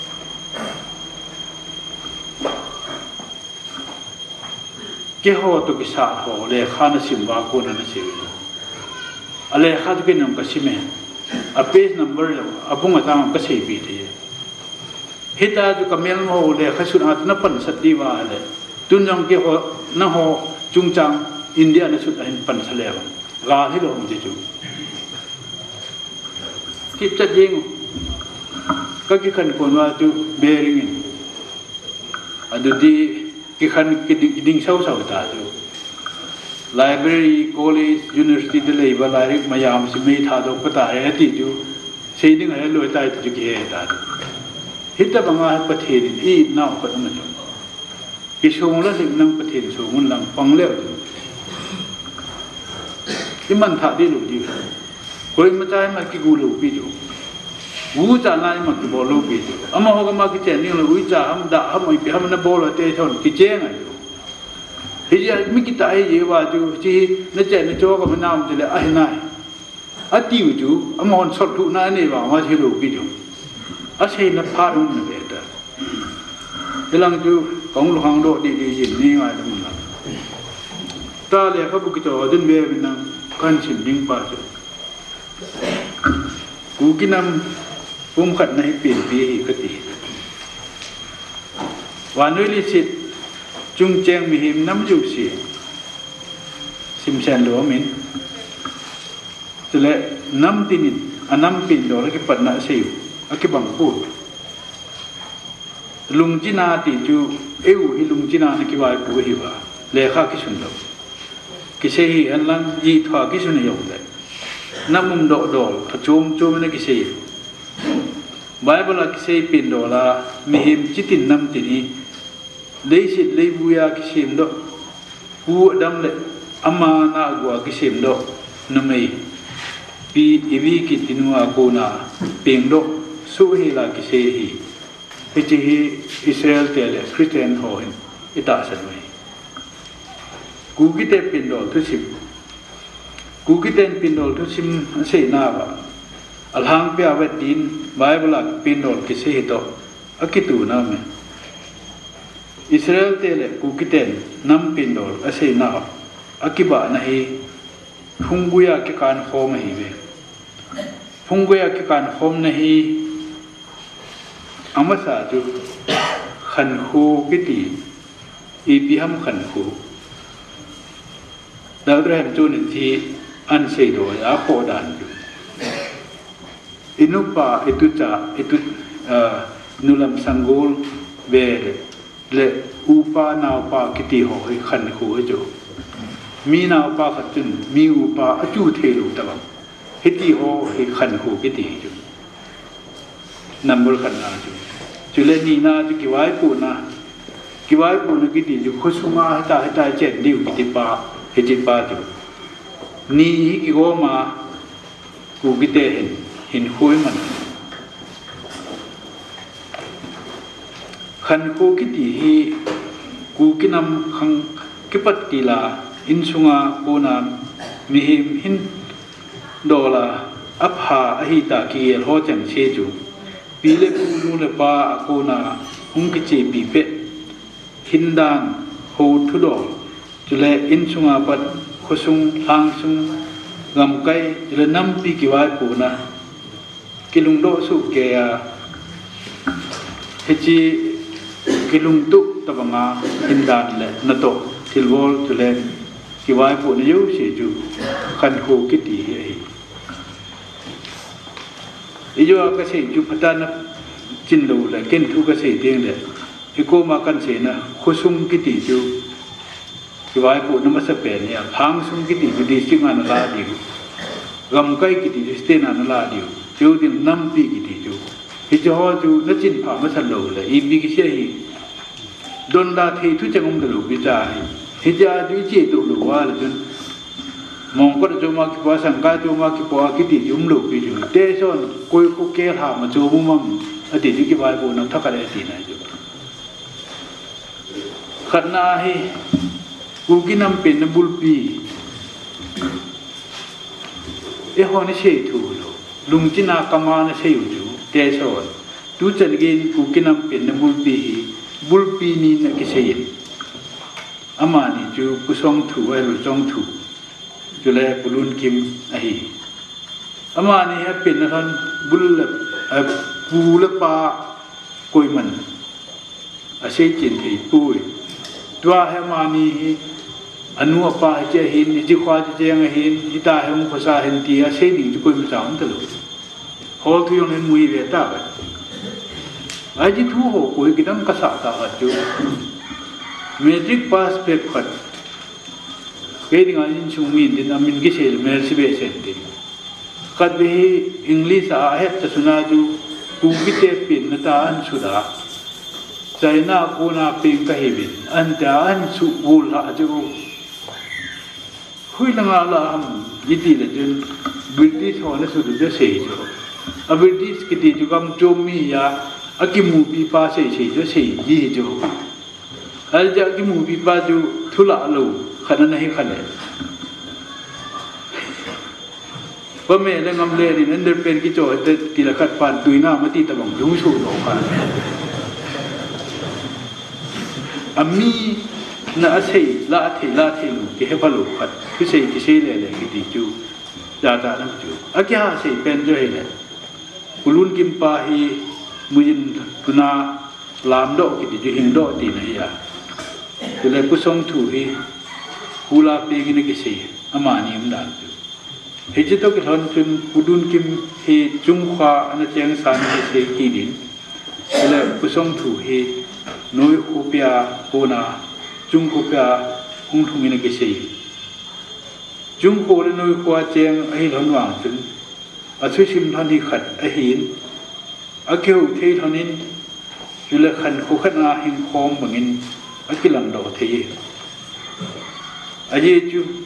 เกี่ยวกับกิจสารหัวเลยข้านั่นสิบากูนั่นสิอะไรข้าจะกินน้ำกระชิมเองอ่ะเพจนัมเบอร์เราอ่ะพุ่งมาตามกระชิบปีเดียฮิตาจุกเมลหัวเลยข้าสุดอาจนับปันสัตย์ว่าเลยตุนยังเกี่ยวกับนั่งหัวจุงจังอินเดียนั่นสุดอันปันทะเลวกาที่เราไม่จะจูที่จัดยิงก็กี่ขันคนว่าจูเบริงินอันดูดีกี่ขันกิ่งเสาตาจูไลบรารีคอลเลจยูนิเวอร์ซิตี้เดลัยบาลาริกมายามสิไม่ท่าดอกปะตาเอติจูเสียดิ้งอะไรลอยตายจูเกี่ยตาจูฮิตาบังอาประเทศนี้น่าก็ต้องมาจูกิชงละสิ่งนั่งประเทศสูงลังฟังเลี้ยวจูที่มันท่าดีหลุดดีคนมาใจมากี่กูหลุดปีจูวูจ่าไล่มากี่บอลลูกปีจูอามาเขาก็มากี่เจนนี่เลยวูจ่าฮัมด่าฮัมไม่ไปฮัมนั่นบอลเลยเตะชนกี่เจงไงจูเฮียไม่กี่ตายเยอะว่าจูที่นั่นเจนนั่นโจ้ก็มันน้ำจะเลยไอ้นายอาติวจูอามาคนสดทุกนั่นนี่ว่ามาที่หลุดปีจูอาเชนนับพารุ่งนั่นเองแต่เวลาจูของลูกหางโดดดีๆยินนี่ไงทั้งหมดตาเลยเขาบุกโจดินเวบินังกันชิมดิ้งป้าจูกูกินน้ำปุ่มขัดในเปลี่ยนปีก็ตีวันนี้ลิสิตจุงเจงมีหิมน้ำจุกสีสิมเชนหลวมินจะเลยน้ำตินินอันน้ำปิ่นโดแล้วก็ปัดหน้าเสียวอักบังพูดลุงจีนาติจูเอวฮิลุงจีนาในกิวายปูหิวะเลขาคิสุนโดกิเซฮีอันลังยีทว่าคิสุนยองเลยน้ำมุมโดดโจมนั่นกิเสียไบเบิลกิเสียเป็นโดละมีหิมจิตินน้ำตินีเลยสิเลยบุยากิเสียมโดกูดำเลยอามานากัวกิเสียมโดนั่นไม่ปีอีวีกิตินัวกูนาเปียงโดสู้เฮลากิเสียฮีเฮจิฮีอิสราเอลเตเลคริสเตียนโฮอินอิตาสันไว้กูกิเตเป็นโดทุสิมกูกิเตนเป็นโดทุสิมเสนาบะอัลฮังเปียเวดดินไบเบิลเป็นโดกิเสียโตอากิตูนาเมอิสราเอลเตเลกูกิเตนน้ำเป็นโดเสนาอากิบะนะฮีฟุงกุยากิการโฮมฮีเวฟุงกุยากิการโฮมนะฮีอามาสาจุขันคูกิติอีพิหัมขันคูดาวเรืองจูนิที่อันเสดอยอาโคดานอยู่อินุปาอิตุจ่าอิตุนุลัมสังกูลเวเลอุปานาวปากิติหอยขันคูให้จูมีนาวปาขัดจุนมีอุปาอจูเทลุตะบังฮิติหอยขันคูกิติจูนัมบุลขันนาจูจุเลนีนาจุกิวายปูนากิติจูคุสุมาให้ตาเจ็ดดิวกิติปาเฮจิปาจูนี่กิโกมากูกิเตเห็นคุยมันขันกูกิติฮีกูกินำขังกิปัตติลาอินสุงากูนามมีหินโดลาอับหาอหิตากีเอลโฮจังเชจูปีเลปูนูเลปากูนาหุงกิเจปีเปหินดานโฮทุดอจุเลอินสุงาปัดขสุงทางสุงงำไกจุเลน้ำปีกิวายปูนากิลุงโดสุเกียเฮจิกิลุงตุตบังาหินดานเลนโตทิลวอลจุเลกิวายปูนยูเชจูขันโฮกิติเฮอีโยกเกษตรจุพัฒนาจินลูเลยเก่งทุกเกษตรเองเลยอีโกมากันเสนะคุซุงกิติจูที่ว่าปูนมัสเปนเนี่ยทางซุงกิติจูดิสิงานลาดิวกำไกกิติจูสเตนานลาดิวจูดินน้ำปีกิติจูฮิจฮอจูนัจินผามัสลูเลยอีบิกิเชียฮีดนดาเททุจังงตลูบิจาฮีฮิจาจูเจตุลูวาลจุนมองก็จะมาคิดว่าสังกัดจะมาคิดว่าคิดที่ยุ่งลุกไปอยู่เตะส่วนคุยคุยเกี่ยวหามาจูบุมังอดีตที่คิดว่าบุญนั้นทักอะไรตีนะจูขันนาให้กูกินน้ำเป็นน้ำบุลปีฮอนี่เชี่ยถูกลุงจินากามานี่เชี่ยอยู่จูเตะส่วนดูจันกินกูกินน้ำเป็นน้ำบุลปีนี่นักเชี่ยอามานี่จูกุศลถูกไอ้ลุจงถูกจุเลบุลุนคิมอหีอามานี่ฮะเป็นนะครับบุลปูลปากุยมันอาศัยจินที่ปุยตัวฮะมานี่อนุปาเจหินจิควาเจยังหินอิตาเหมุขสาหินที่อาศัยดิ่งจุกุยมันสามตลอดฮอลทุยองเห็นมุยเวต้าไปไอ้จิทูโหกุยกิดังกษัตริย์ตาหัดจูเมจิกพาสเปกขัดKaya nga yun sumin din namin gisel mersi besente. Kadbi English ahet sa sunadu kubite pin nataan suda. China ko na ping kahibin. Andaan subul ha jo. Huy lang ala am yiti la jun British hona sudu ja sei jo. A British kiti jo kam jomi ya akimu pi pa sei jo sei ji jo. Al ja akimu pi pa jo thula loขันนั้นให้ขันเลยเพราะแม่เรื่องงำเล่นี่นั้นเดินเป็นกิจวัตรตีละขัดปานตุยหน้ามาตีตะบังยุ่งชูโลกันอามีน่าเสียละเทลูกเกี่ยวกับลูกขัดคือเสียที่เสียเลยกิติจูจ่านั่งจูอาแค่เสียเป็นจ้อยเลยกุลุนกิมปาฮีมุยินตุนาลามโดกิติจูหิงโดตีนะยาคือเลยผู้ทรงถูฮีฮูลาเปกินกิเสียอามานี่มันดันจูเฮจิตโตกิหลอนจนกุดุนกิมเฮจุงขวาอันเจียงสานกิเสียกีดินเลยผู้ทรงถูเฮโนยอุปยาโกนาจุงอุปยาหุงทุงินกิเสียจุงโคเลนุยควาเจียงไอ้หลอนหว่างจนอาช่วยชิมท่อนที่ขัดไอ้หินอาเกี่ยวเที่ท่อนนี้อยู่ละขันคู่ขัดอาหินคอมแบบนี้อากิลังดอกเที่อาเย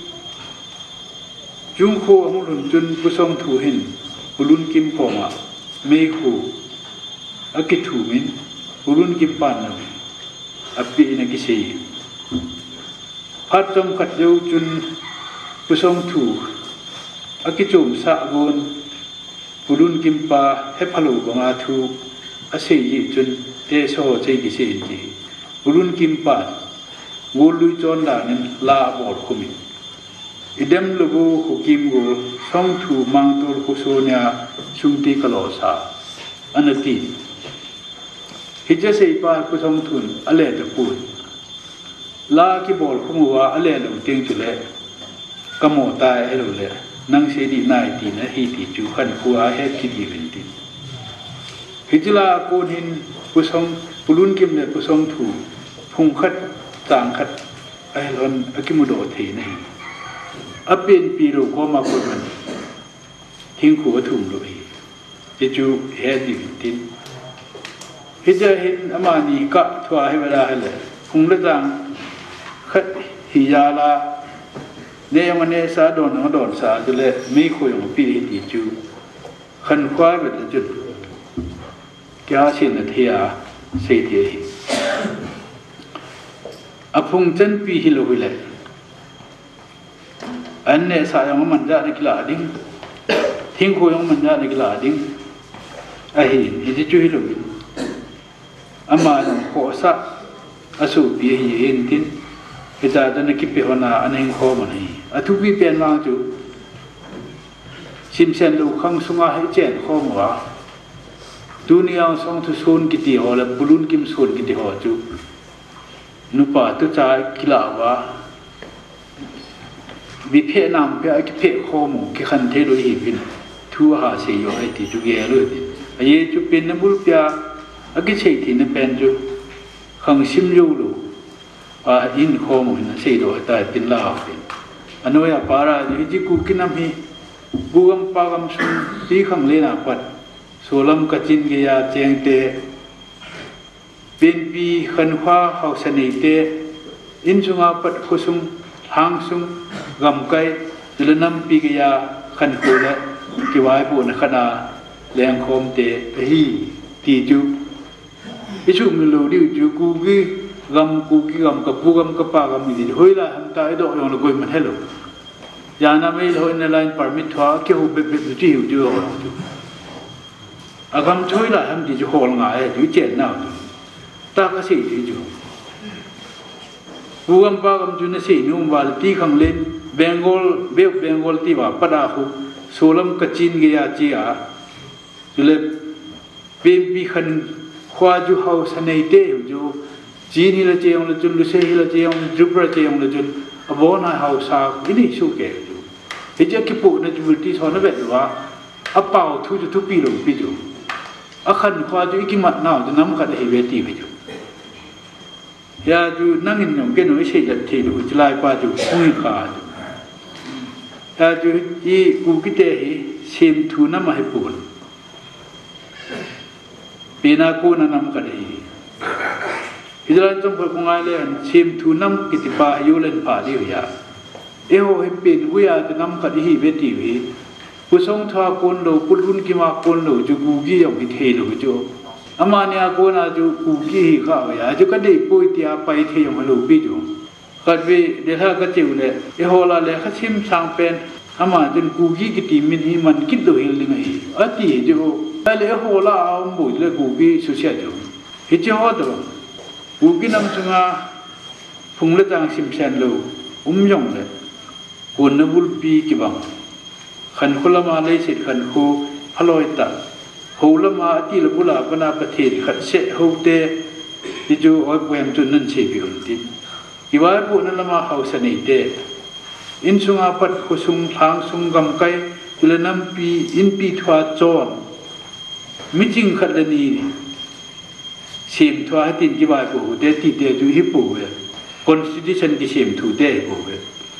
จุงโคอมุลุนจนผู้ทรงถูเห็นผู้ลุนกิมปองอ่ะไม่คู่อากิถูมินผู้ลุนกิมปานน่ะอาปีนักเสียพัดจงขัดเย้าจนผู้ทรงถูอากิจุมสะบนผู้ลุนกิมปาให้พลูบังอาทูอาเสียจนเตโซใจกิเสียจีผู้ลุนกิมปานวูลุยจอนดานินลาบอดคุมิอิเดมลูบูคุกิมกูทรงถูมังตัวคุโซเนียชุมตีกลอสาอันนั้นที่ฮิจเซย์ปาคุทรงทุนอะไรตะปูนลาคิบอลคุมัวอะไรหลุดเตียงจุเล่กโมตายให้หลุดเล่นังเสดีนายตีนะฮีติจูขันคัวเฮกิดีเวนติฮิจลาโกนินคุทรงปุลุนกิมเนี่ยคุทรงถูพุงขัดต่างขัดไอ้หลอนอากิมุโดเทนี่อเป็นปีโรก็มาคนมันทิ้งขัวถุงเลยจะจูเฮดิวิตินฮิจเห็นอามานีกะทัวให้เวลาเลยพุงละจังขัดหิยาลาเนี่ยมันเนี่ยสาดอนสาจะเลยไม่คุยของปีติจูขันคว้าแบบจุดแก่เช่นเทียเสียทีอพุงจันปีฮิโลวิเลอันเนี่ยสายของมันจะได้กลาดิ้งทิ้งคุยของมันจะได้กลาดิ้งไอ้หินที่ช่วยฮิโลวิลอามาโคสักอสูบีเห็นทิ้งพิจารณาคิดไปหัวหน้าอันเองข้อมันให้อทุบีเป็นวางจูชิมเซนลูกขังสุงาให้เจนข้อมัวดูนี่เอาส่งทุส่วนกิติหอและบุรุษกิมส่วนกิติหอจูนุปาตุจายกิลาวะวิเพนามเปียกิเพข้อมูกิขันเทโดยหิบินทัวหาเสียอยู่ให้ที่จุเกลือดิไอ้จุเป็นนบุลเปียอากิเชตินเป็นจูขังชิมยูลูอินข้อมูนะเสียโดยตายเป็นลาวเป็นอันนู้นปาราดิจิกุกินามีบุกัมปากมสุนตีขังเลนาปัดโซลัมกัจินเกียเจงเตเป็นปีขันฟ้าเขาเสนเตอินสุงาปัดคุสุงหางสุงกำไก่จุลนัมปีกยาขันโคละกิวายบุญขณะแรงคมเตฮีตีจูอิชุมิโลดิจูกูกีกำกับปูกำกับปากำมิดเฮ้ยละหันตายดอกยองละกุยมันเฮลยานาไม่เฮ้ยในไลน์ปาร์มิทว่าเกี่ยวกับเบ็ดที่อยู่จูอากำช่วยละทำดีจูโหลง่ายจูเจนน่าตากระสีที่จูผู้กำปากำจูนสีนุ่มวาลตีขังเล่นเบงกอลที่ว่าปะดาหุโซลัมกัจินเกียจีอาจุเลเป็นปีขันควาจูเฮาสนัยเตยจูจีนี่ละเจียงละจุนลุเซฮิละเจียงจูปราเจียงละจุนอบอนาเฮาซาอินี่สุเกจูเฮจะคิดปุ๊นะจูที่สอนนั่นแบบว่าอเป่าทุจทุปีลงปีจูอาขันควาจูอิกิมัดน่าจะน้ำขัดเฮเวตีไปจูยาจูนั่งอินยองเกนไม่ใช่จัดทีดูจลายป้าจูมุ่งขาจูยาจูอีกูกิเตหิเชมทูน้ำมาให้ปูนปีนากูนั่นน้ำกันหิอิจฉาจงพูดคงไงเลยเชมทูน้ำกิติปาอยู่เล่นผ่าดิวยาเอโหให้เป็นวิยาจะน้ำกันหิเวทีวิผู้ทรงทาคนเราผู้รุ่นกิมาคนเราจูกูกี้อย่างพิเทเราจูอามาเนี่ยกูน่าจูกูกี้ข้าวyaจูก็ได้ปุยเตียไปเที่ยวมาลูกพี่จูกัดวิเดี๋ยวถ้าก็จิ๋วเลยเอโหละเลยข้าชิมสังเป็นอามาจนกูกี้กิติมินหิมันคิดดูเฮลิงหิอันที่จูแต่เลยโหละเอาบุยเลยกูกี้สุเสียจูฮิจิฮอดร์กูกี้น้ำจุงาพุงเล็ดจังชิมเซนลูยองเลยกูนบุลปีกิบังขันคุลมาเลยสิขันคูพลอยตาหูละมาที่ละบุลาปนาประเทศขัดเสะหูเตที่จูอ้อยเวมจุนนั่นเชบิอุนติอีวายบุนั่นละมาเฮาสนิเตอินสุงอาปัดคุสุงทางสุงกำไกจุลน้ำปีอินปีทวาจอนมิจิงขัดละนีเสียมทวาตินกีวายบุเตติเตจูฮิปูเว constitution กิเสียมถูเตปูเว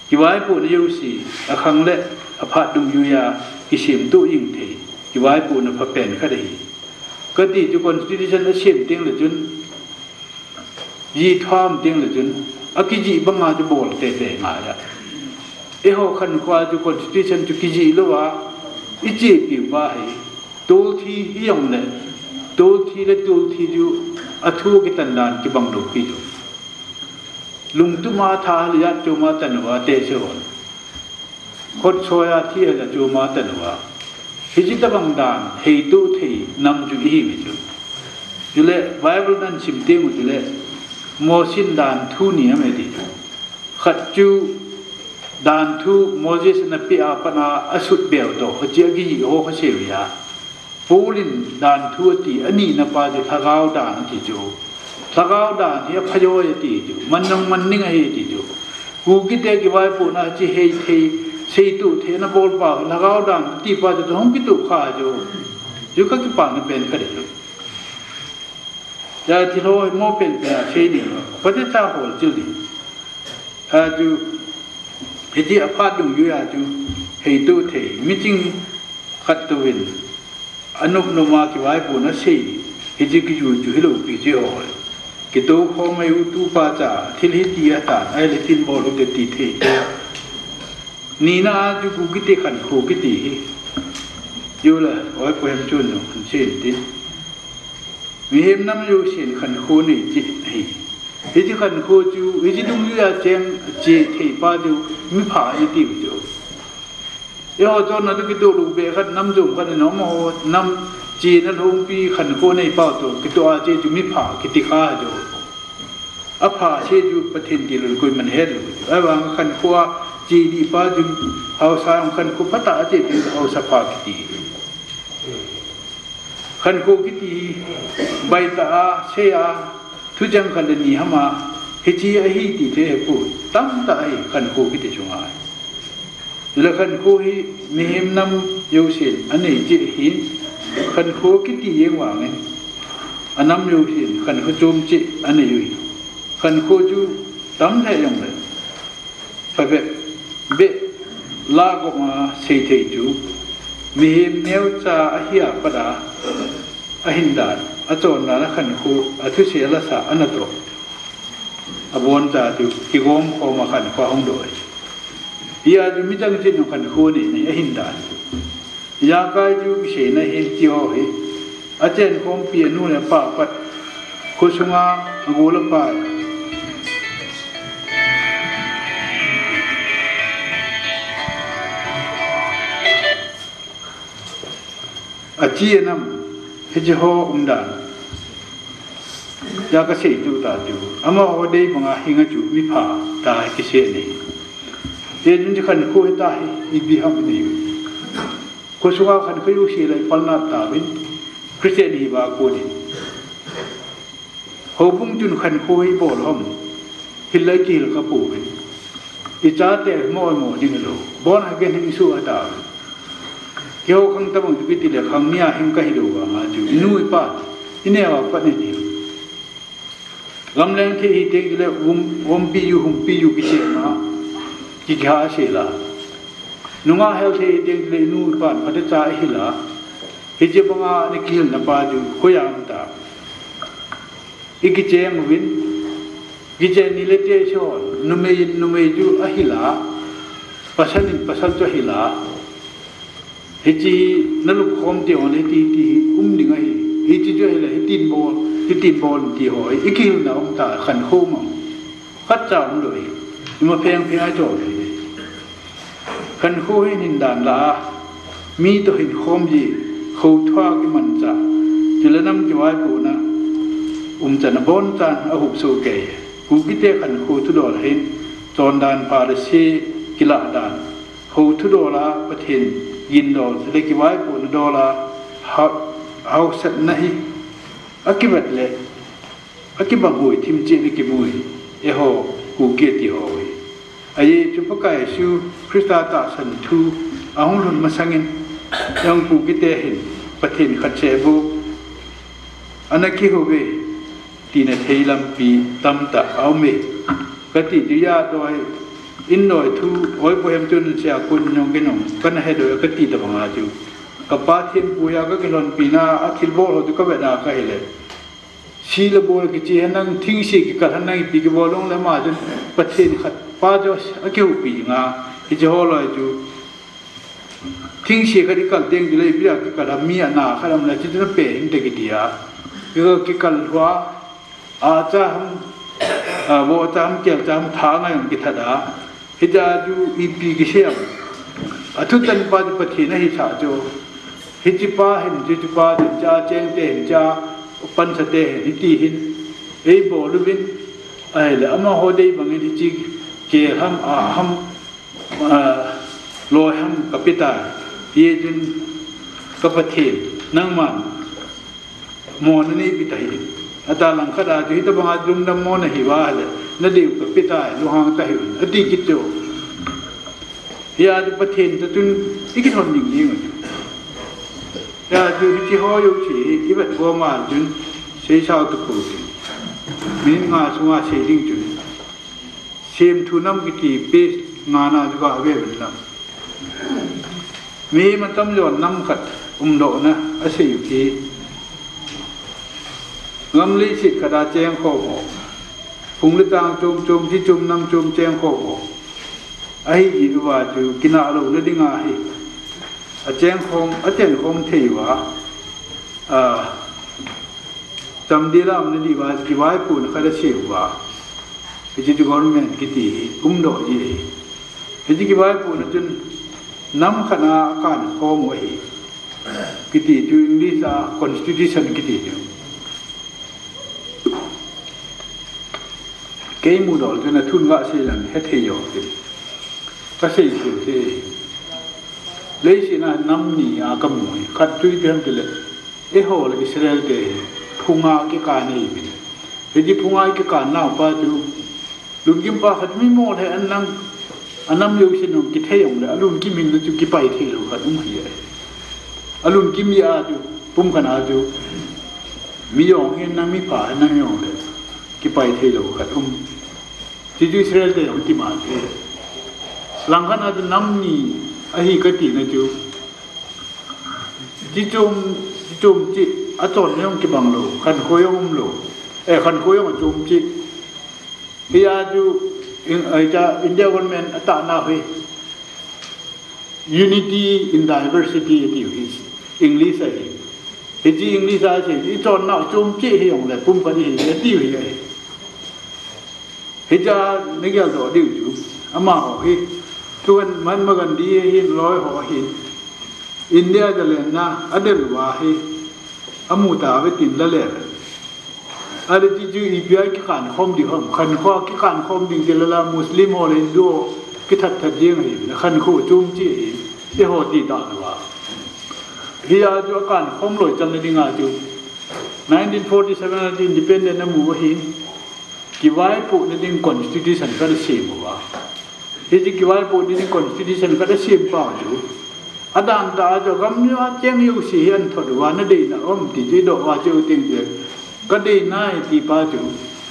กิวายปูนยูสีอคังเละอภัดดุงยุยากิเสียมตู้ยิ่งเทกิวายปูนพระเป็นก็ได้ก็ตีจุคนที่ฉันเชื่อมเตียงเลยจนยีทอมเตียงเลยจนอากิจิบังอาจะโบลเตะมาละเอโฮขันควาจุคนที่ฉันจุกิจิแล้วว่าอิจิปิวว่าให้ตัวที่ยองเลยตัวที่และตัวที่อยู่อัฐุกิตันดานกิบังดุกิจูลุงตุมาทาลิยาจูมาตันวาเตเชวนคดโชยาที่จะจูมาตันวาฮิจิตบังดานเฮตุที่นำจุอีมิจูจุเลไบเบิลนั้นสิมเตมุจุเลโมสินดานทูเนียไม่ดีขัดจูดานทูโมเสสนับปีอาปนาอสุดเบลโตขจิกิโอขเชวิยาปูลินดานทูตีอันนี้นับว่าจะทากาวดานที่จูทากาวดานที่พยอยตีจูมันนั่งมันนิ่งให้ตีจูกูคิดเด็กว่าปูน่าจะเฮเทเซตุเทนบอลป่าทากาวดานตีป่าจะต้องคิดตุข้าจูอยู่ก็คิดป่านเป็นกันเลยจะที่เราโมเป็นแบบเชนี่ประเทศชาติหัวจุดจูเฮจิอพาดุงยุยาจูเฮตุเทมิจิงขัดตัวเองอนุนมาคิวายปูนัสเซีเฮจิกิจูจูฮิโลปิจิโอกิโตพอมาอยู่ตูปาจาทิลฮิติยาตาไอเลตินบอลุเดติเทนีน่าจูกุกิเตขันโคกิติอยู่ละโอ้ยพอเห็นจุนขันเช่นติมีเห็นน้ำอยู่เช่นขันโคนี่จิเฮจิขันโคจูเฮจิดุงยุยาเจงเจเทปาจูมิผาอิติวจูเออจนนั้นกิโตลูเบขันน้ำจุ่มขันน้ำโมน้ำจีนั่นองปีขันโคในป่าตัวกิโตอาเจจูมิผากิติข้าจูอภาเชจูปฏิทินกุยมันเห็นไอ้บางขันโคจีดีป่าจูเอาสายขันโคพัตตาเจจูเอาสภากิติขันโคกิติใบตาเชียทุจังขันเดนีฮามาเฮจีไอฮิติเทปูตั้มตาไอขันโคกิติจงไอแล้วขันโคฮิมีหิมนำยูสินอันนี้จิหินขันโคกิติยังว่าไงอันนำยูสินขันโคจุมจิอันนี้อยู่ขันโคจูตั้มไทยยังเลยไปเบลากออกมาเสียใจจูมีหิมเนียวจ่าอหิยาปดาอหินดานอาจารย์นั้นขันโคอาทุเสียละสาอันนั้นตัวอบวนจ่าจูกิโกมโคมาขันโคองโดยยาจูมิจังจินขันโคนี่ในอหินดานยากายจูเสนเห็นที่เขาเห็นอาจารย์คงเปลี่ยนนู่นเนี่ยป่าปัดโคชงาโกลป่าอาเจียนำเฮจิโฮดานยากเสจูตาจูอามาโอเดย์บังอาหิงจูมิผาตาคิเสนี่เดี๋ยวจุนจะขันโคให้ตาอีกบีฮัมนี่โคชงาขันโคยุเสียเลยพัลนาตาวินคริสเตียนีบาโคดิโฮบุงจุนขันโคให้บอลห้องฮิลเลกิลกับปูวินอิจาเตอร์โมดิงโลบอลให้เป็นหิสุอาตาเกี่ยวขังตะบังจุกิติเลขังเนียหิมกะฮิโดวามาจูอินุยปาอิเนวาปะเนติลำแรงที่ฮิเตกิเลวมปีอยู่หุมปีอยู่กิเชนะกิกาเชลานุงาเฮลที่ฮิเตกิเลนุยปาพัตจาฮิลาฮิจิบังอานิกิลนปาจูโคยามตาอิกิเจมวินกิเจนิเลเตชอนนุเมจูอฮิลาปัสสันจฮิลาเฮจินั่นลูกคอมเดียวเลยที่ดิ่งไงเฮจิจ่วยเลยตินบอลที่หอยอีกทีน่ะองตาขันโคมขัดจามเลยมาเพลงจ่อเลยขันโคให้นินดานลามีตัวเห็นคอมยีเขาทว่ากิมันจ่าจุลน้ำกิวายปูนะจันบอนจันอาหุบสูเกยกูกิเตขันโคทุดอลเห็นจอนดานพาเลเซกิลาดานเขาทุดอลาประเทศยินดอลเล็กไว้ปูนดอลาเฮาสัตนะฮีอากิบัดเลยอากิบังหุยทิมเจนิกิบุยเอโฮกูเกติโฮยไอ้จุปกายชูคริสตาตาสันทูอาหุลุนมาสังเงินยังกูกิเตเห็นประเทศขัดเชบุอันนักขี้หูเวตีนเทลัมปีตัมตะเอาเมกติดุยาโดยอินโดยทูโอยพเฮมจุนเสียคุณยงกินงกันให้โดยกติดบังอาจูกับป้าเทียนปุยาก็กินหลอนปีนาอาทิลโบเราดูก็เวลาก็เห็นเลยชีลโบลกิจีนั่งทิ้งสิกิกัดนั่งปีกบอลงแล้วมาจนประเทศขัดป้าจะเกี่ยวปีงาที่จะหัวลอยจูทิ้งสิกัดกัดเด้งอยู่เลยพี่อากิกัดมีอันนาขนาดนั้นจะต้องเปย์หินเด็กดีอ่ะก็กิกัดว่าอาจจะว่าจะทำเกี่ยวกับทางไงของกิจดาฮิจาจูอีปีกิเชียมทุกท่านปฏิปฏินะฮิชาจูฮิจิปาเห็นจิปาเห็นจ่าเจงเตเห็นจ่าปันสเตเห็นฮิตีหินไอ้บอลวินไอ้เลยอามาโฮเดย์บางทีจิเกี่ยham ham ลอยham กับพิตาเยจุนกับประเทศนั่งมันโมนนี่พิตาหินอาตาลังขดาจุฮิตบังอาจุมดำโมนหิวาเลยนั่นเดียวกับพิตาลูหางตาหินอดีกิจโจยาจุประเทศจะจุนอีกคนหนึ่งยิ่งยาจุฮิจิฮอยุชีอีแบบบัวมาจุนเสียชาวตะกูจุนมินงาสุงาเสียดิ้งจุนเสียมทุนน้ำกิติเปสงานาจุกาเวบนะมีมันตั้มย้อนน้ำขัดโดนะอาศัยอยู่ที่งำลิสิตกระดาเจงโคโมพุงลิตางจุมที่จุมนำจุมเจงโคโมไอ้ยีดว่าจูกินาลูเลดิ้งอาฮีเจงคงเทวะจำดีแล้วมันดีว่ากี่วันปุ่นเขาได้เชื่อว่าพิจิตรกรเมืองกิติโดยีพิจิตรกี่วันปุ่นจนน้ำขนาการโคมไว้กิติจูอิงลิซา constitution กิติจูเกี่ยมูดอลจนทุนว่าเสียหลังเฮติโยติก็เสียสิ่งที่เลยสินะน้ำนี่อากามุยขัดจุยเพียงแต่เลยโหเลยอิสราเอลเดพุงอากิการนี่บินเฮ้ยพุงอากิการน่าป้าจูลุงกิมป้าขัดไม่โม่เลยอันนั้นอยู่สินุกิเทียงเลยลุงกิมินแล้วจูกิไปที่เราขัดเหี้ยลุงกิมีอาจูปุ่มขนาดจูมีอย่างเงี้ยนั่งมีป่านั่งอย่างเลยกิไปที่เราขัดที่จูอิสราเอลเดอย่างที่มาที่หลังขนาดน้ำนี่ไอ้กตินะจูที่จุ่มจิอาจารย์เนี่ยมันกี่บังโลขันคุยองโลขันคุยองจุ่มจิที่อาจูจะอินเดียกันเมนตาหน้าเฮ unity in diversity ที่อยู่อังกฤษไอ้ที่อังกฤษอะไรที่จอนน่าจุ่มจิเฮียงเลยปุ่มกันที่ที่อยู่เฮจะนึกอยากต่อดิ้วจูอามาโอเคทุกมันมากันดีหินร้อยหัวหินอินเดียจะเล่นนะอเดลวาฮีอามูตาเวตินละเล่อะไรที่จูอีพีไอกิการคอมดีห้องขันข้อกิการคอมดิ่งเจริญมุสลิมโอเลนดูกิทัดทัดยังไงนะขันคู่จุ่มจีเที่ยวตีตาหรือว่าฮิยาจูอาการคอมลอยจันเลยดิ่งอาจู1947 independent นะมูหินกิวายปุ๊นดิ่ง constitution ก็ได้เสียมัวเฮ้ยกี่วันปุ่นนี่ constitution ก็ได้เสียบป่าวจูอาจารย์ตาจะกำลังเจ้าอยู่เสียนถอดวันนั้นดีนะที่จีดว่าจูติงเดียก็ดีน่าที่ป้าจู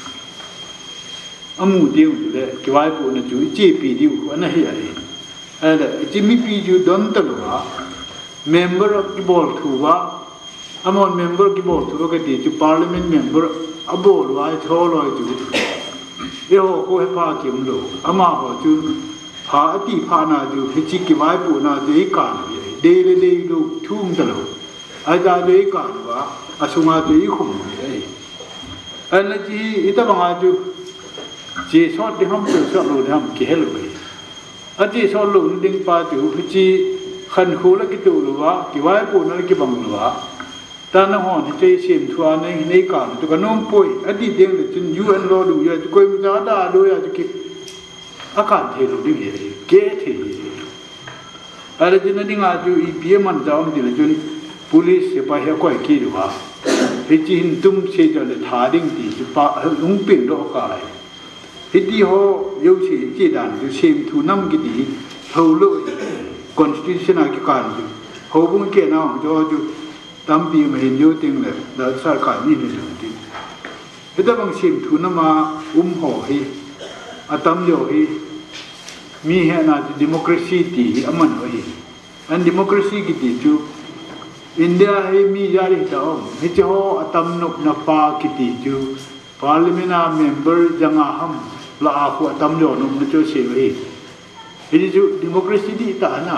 อามูดิวเลยกี่วันปุ่นจูจีปีดิวอันนั้นเฮียอะไรจีมีปีจูดอนตลอด member of the board ถูกว่าอามอน member of the board ถูกว่าก็ดีจู parliament member อับโบลว่าโชว์ลอยจูเดี๋ยวเขาให้พาเกี่ยมโลอามาเขาจูพาอติพานาจูพิจิกิวายปูนาจูอีการเลยเดลี่ลูทุ่งตลอดอาจารย์เลยการว่าอาสุมาจูอีขุมเลยอันนั้นจีอิตาบังอาจูจีสอดที่ห้องเปิดสอดโลที่ห้องเกี่ยวเลยอาจีสอดโลนี่ดึงปาจูพิจิขันคูแล้วกิตูหรือว่ากิวายปูนั่นกิบังหรือว่าตอนนั้นหอนที่ใจเสียมทัวร์ในการจุกน้องป่วยอดีตเดียงเลยจนยูเอ็นรอดูอยู่จุกอยมันจะด่าด้วยจุกิอาการเทลุดิเย่เกเทอะไรจนนั่นงาจูอีพีมันจะเอาดิเลยจน police ไปให้ก่อยกี่ดูว่าพิจินตุ้มเสียจนเลยท่าดิ่งดีจุป้าลุงเปลี่ยนดอกอะไรพิจิโฮยูชีจีดันจุเสียมทุน้ำกี่ดีเขาลุย constitution อากิการจุเขาบุ้งเกี่ยน้องจูตามปีมาเห็นยูติงเลยแล้วสารการนี่นี่จริงๆแต่บางสิ่งทุนมาห่อฮีอาตามโยฮีมีแห่นาดิโมคราซีตีอมันไว้อันดิโมคราซีกิติจูอินเดียให้มียาริตาอมให้เจ้าอัตมนุกนับปากิติจูพาร์ลิเมนาเมมเบอร์จังอาหัมลาอาคุอัตมโยนุมนโจเชวเฮดิจูดิโมคราซีดีตานะ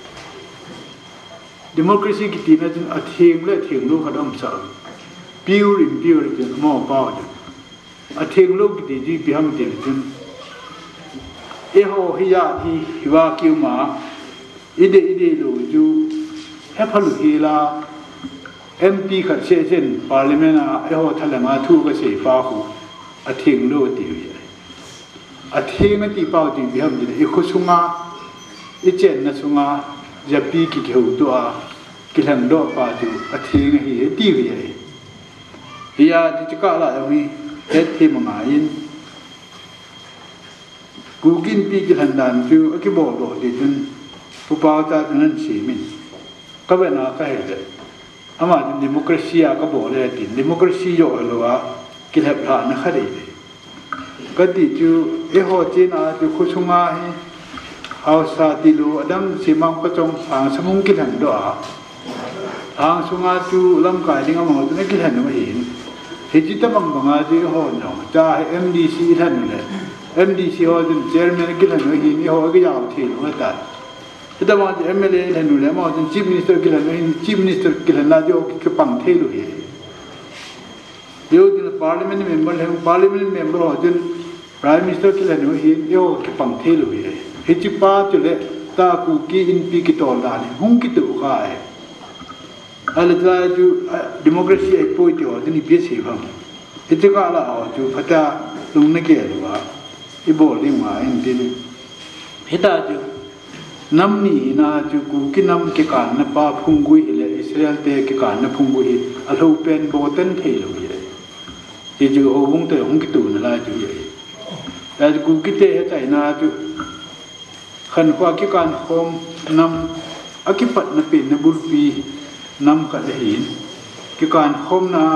ดิโมคราซีกิตินะจึงอัฐิงและเถียงลูกขดมสาวพิวริมพิวริจึงมอป้าจูอัฐิงลูกกิติจีพิหามเตียจึงเอโฮฮิยาทีฮิวาคิวมาอิเดลูจูเฮพัลุฮีลาMP ขัดเช่นพาร์ลิเมนาเอโฮทะเลมาทูก็เสียฟ้าหูอัฐิงลูกตีวิอัฐิงตีป้าจีพิหามจีอีคุสุงาอีเจนนะสุงาจะปีกิเขียวตัวกิลังดอกป้าจูอัฐิงฮีตีวิฮิยาจิจกะละยังมีเฮ็ดที่มังอายินกูกินปีกิลันดานจูอักบอกดอกดิจุนผู้ป่าวตาจุนันสีมินก็เป็นอะไรกันอามาจุนดิโมคราซีก็บอกเลยดิดิโมคราซีโยหรือว่ากิเลสพระนักขัดเลยก็ดิจูเอโฮจีนอาจูคุชงาฮีเอาซาติลูอดัมสีมังประจงอ่างสมุงกิลันดออ่างสุงาจูลำกายดิ้งอามาจุนกิลันไม่เห็นเฮจิตบังบังอาจูโฮนองจ้า MDC ท่านนี่แหละMDC โฮจุนเจอร์แมนกิลันไม่เห็นนี่โฮก็ยาวทีลงตัดแต่ว่าจะ MLA ท่านนี่แหละมาจุน Chief Minister กิลันไม่เห็น Chief Minister กิลันน่าจะโอเคปังเทลุยเดี๋ยวจุน Parliament Member เห็น Parliament Member โฮจุน Prime Minister กิลันไม่เห็นเดี๋ยวโอเคปังเทลุยเฮจิป้าจุเลยตากูกีอินปีกิตอลดานี่หุ่งกิตุก้าอะไรจ้าจูดิโมคราซีไอ้ป่วยที่ว่าจะนี่เบี้ยเสียบ้างเฮจิก้าละอ๋อจูพัฒนาลุงนักเกลือว่าอีโบลิมาอินดินเฮตาจูน้ำนี่นะจูกูกินน้ำเกี่ยวกับน้ำปลาพุ่งกุยเลยอิสราเอลเตะเกี่ยวกับน้ำพุ่งกุยอัลลูเป็นโบตันเทลุยเลยที่จูโฮบุงเตะหุ่งกิตุนั่นละจูใหญ่แต่กูกิเตะเฮใจนะจูขันว่ากิการคมนำอากิปัตนเป็นนบุลปีนำขัดหินกิการคมนา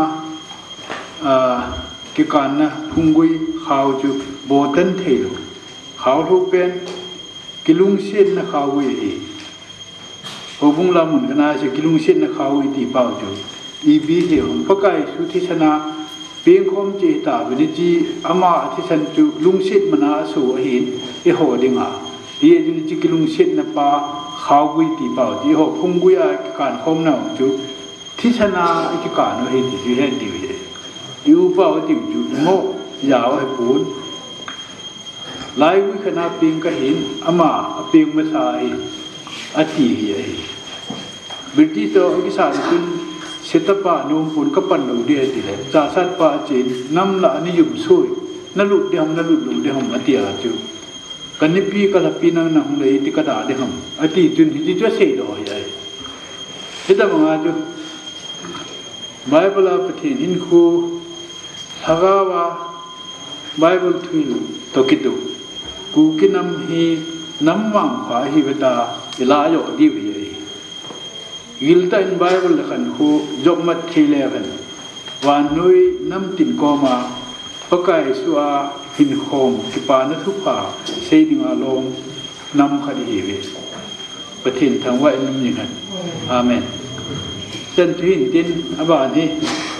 กิการนะพุงกุยข่าวจุโบตันเทลข่าวทุกเป็นกิลุงเส้นนะข่าววิโอบุงลามุนกันนะจะกิลุงเส้นนะข่าววิตีเป้าจุอีบีเดียวปะไก่สุธิชนะเพียงคมเจตาวินิจีอามาที่ฉันจุลุงเส้นมนาสู่หินเอโหดิงาที่จุนจิกิลุงเช็ดนับปาข้าวกุยตีเป่าที่หกพุ่งกุยการคมน่ะจุที่ชนะอีกการเราเห็นที่เห็นดีเลยที่อุปาว่าที่จุโมยาวให้ปูนหลายวิขณะเพียงก็เห็นอามาเพียงมาสายอติเหี้ยบิดที่ตัวอีกสารคุณเสตปะนุ่มปูนก็ปั่นหลุดเดียดีเลยจ่าสัตปะจีนน้ำละนิยมช่วยนั่นหลุดเดียมนั่นหลุดเดียมอติอาจุกันนี่พี่ก็ลับพี่นั่งนั่งเลยที่กระดาษเดียวอดีตจุนที่จะเสียดอยใหญ่ที่แต่บางอาจุไบเบิลประเทศอินคูถ้าว่าไบเบิลทุยตกิตุกูกินน้ำฮีน้ำวังขวาฮีเวตาอิลาโยดีวิยัยยิลตาอินไบเบิลขันคูจบมัดทีเลกันวันนุยน้ำตินกอมาปะไก่สัวหินโคมกิปานุทุกป่าเซดิงอาลงนำคดีเวประเทศทางว่าอินอย่างนั้นอาเมนเส้นที่หินดินอบานี้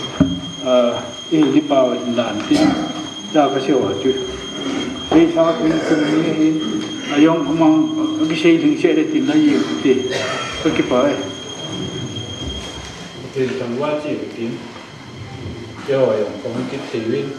ลิปาวอินดานที่จากกระเชียวจุดที่ชาวเป็นคนนี้หินอายงพมังกิเชยถึงเชยได้ตินได้ยินที่ก็กิปายประเทศทางว่าจีบตินเจ้าอย่างของกิจชีวิต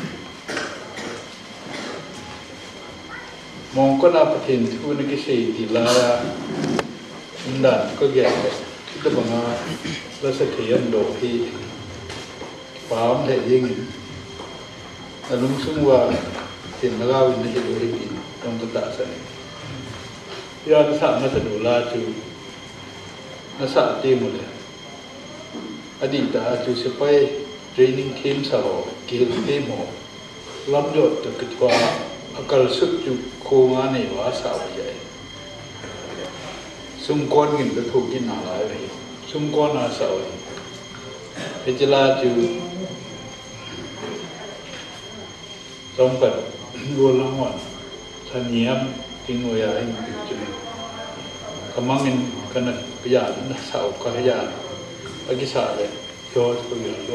มองก็น่าประเทศทุนกิเศษที่ลายอินดาก็แย่ที่ตะบังอาและเสถียรโดที่ฟ้ามแท้ยิ่งแต่ลุงซึ่งว่าเห็นแล้ววินาทีดูดีต้องตัดตัดสินยอดสัตว์นัสดุลาจูนัสตีหมดเลยอดีตอาจูเสไปเทรนนิ่งทีมสาวเกี่ยวกับทีมหมอลำยศตะกิดว่าอาการสุดจุโคงานในว่าสาวใหญ่ซุ่มก้อนกินก็ถูกกินอะไรไปซุ่มก้อนอาสาวเอเจลาจูจงเปิดรัวละหวันทันเนียม kinh ngồi ai bị chừng kamangin kana ya na sao ka ya agi sa le cho ko yo yo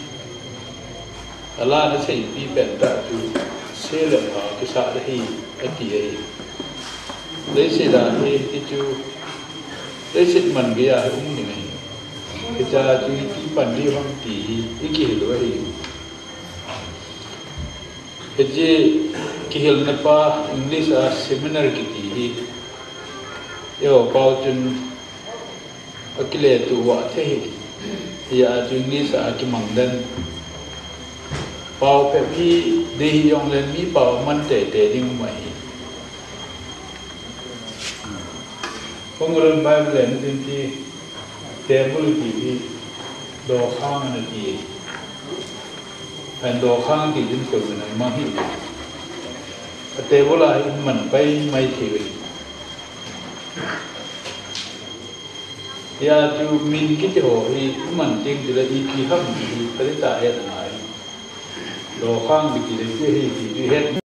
ala na sei pi ben ta tu se le ha ki sa le hi ati ai le se da hi ti chu le se man ge ya ni nei ki cha chu ti pan di hong ti iki lo hi je ki hel na pa English a seminar ki ti hi yo bao chun akile tu wa the ya chu English a ki mang dan bao pe pi de yong len mi bao man te te ding mai Pengurus Bible len tin ti table ti do khang na ti and do khang ti din ko na ma hi table a man pai mai thi ya chu min ki ho hi man ting de la i ki ham hi pa ta he na do khang bi ti de hi ti het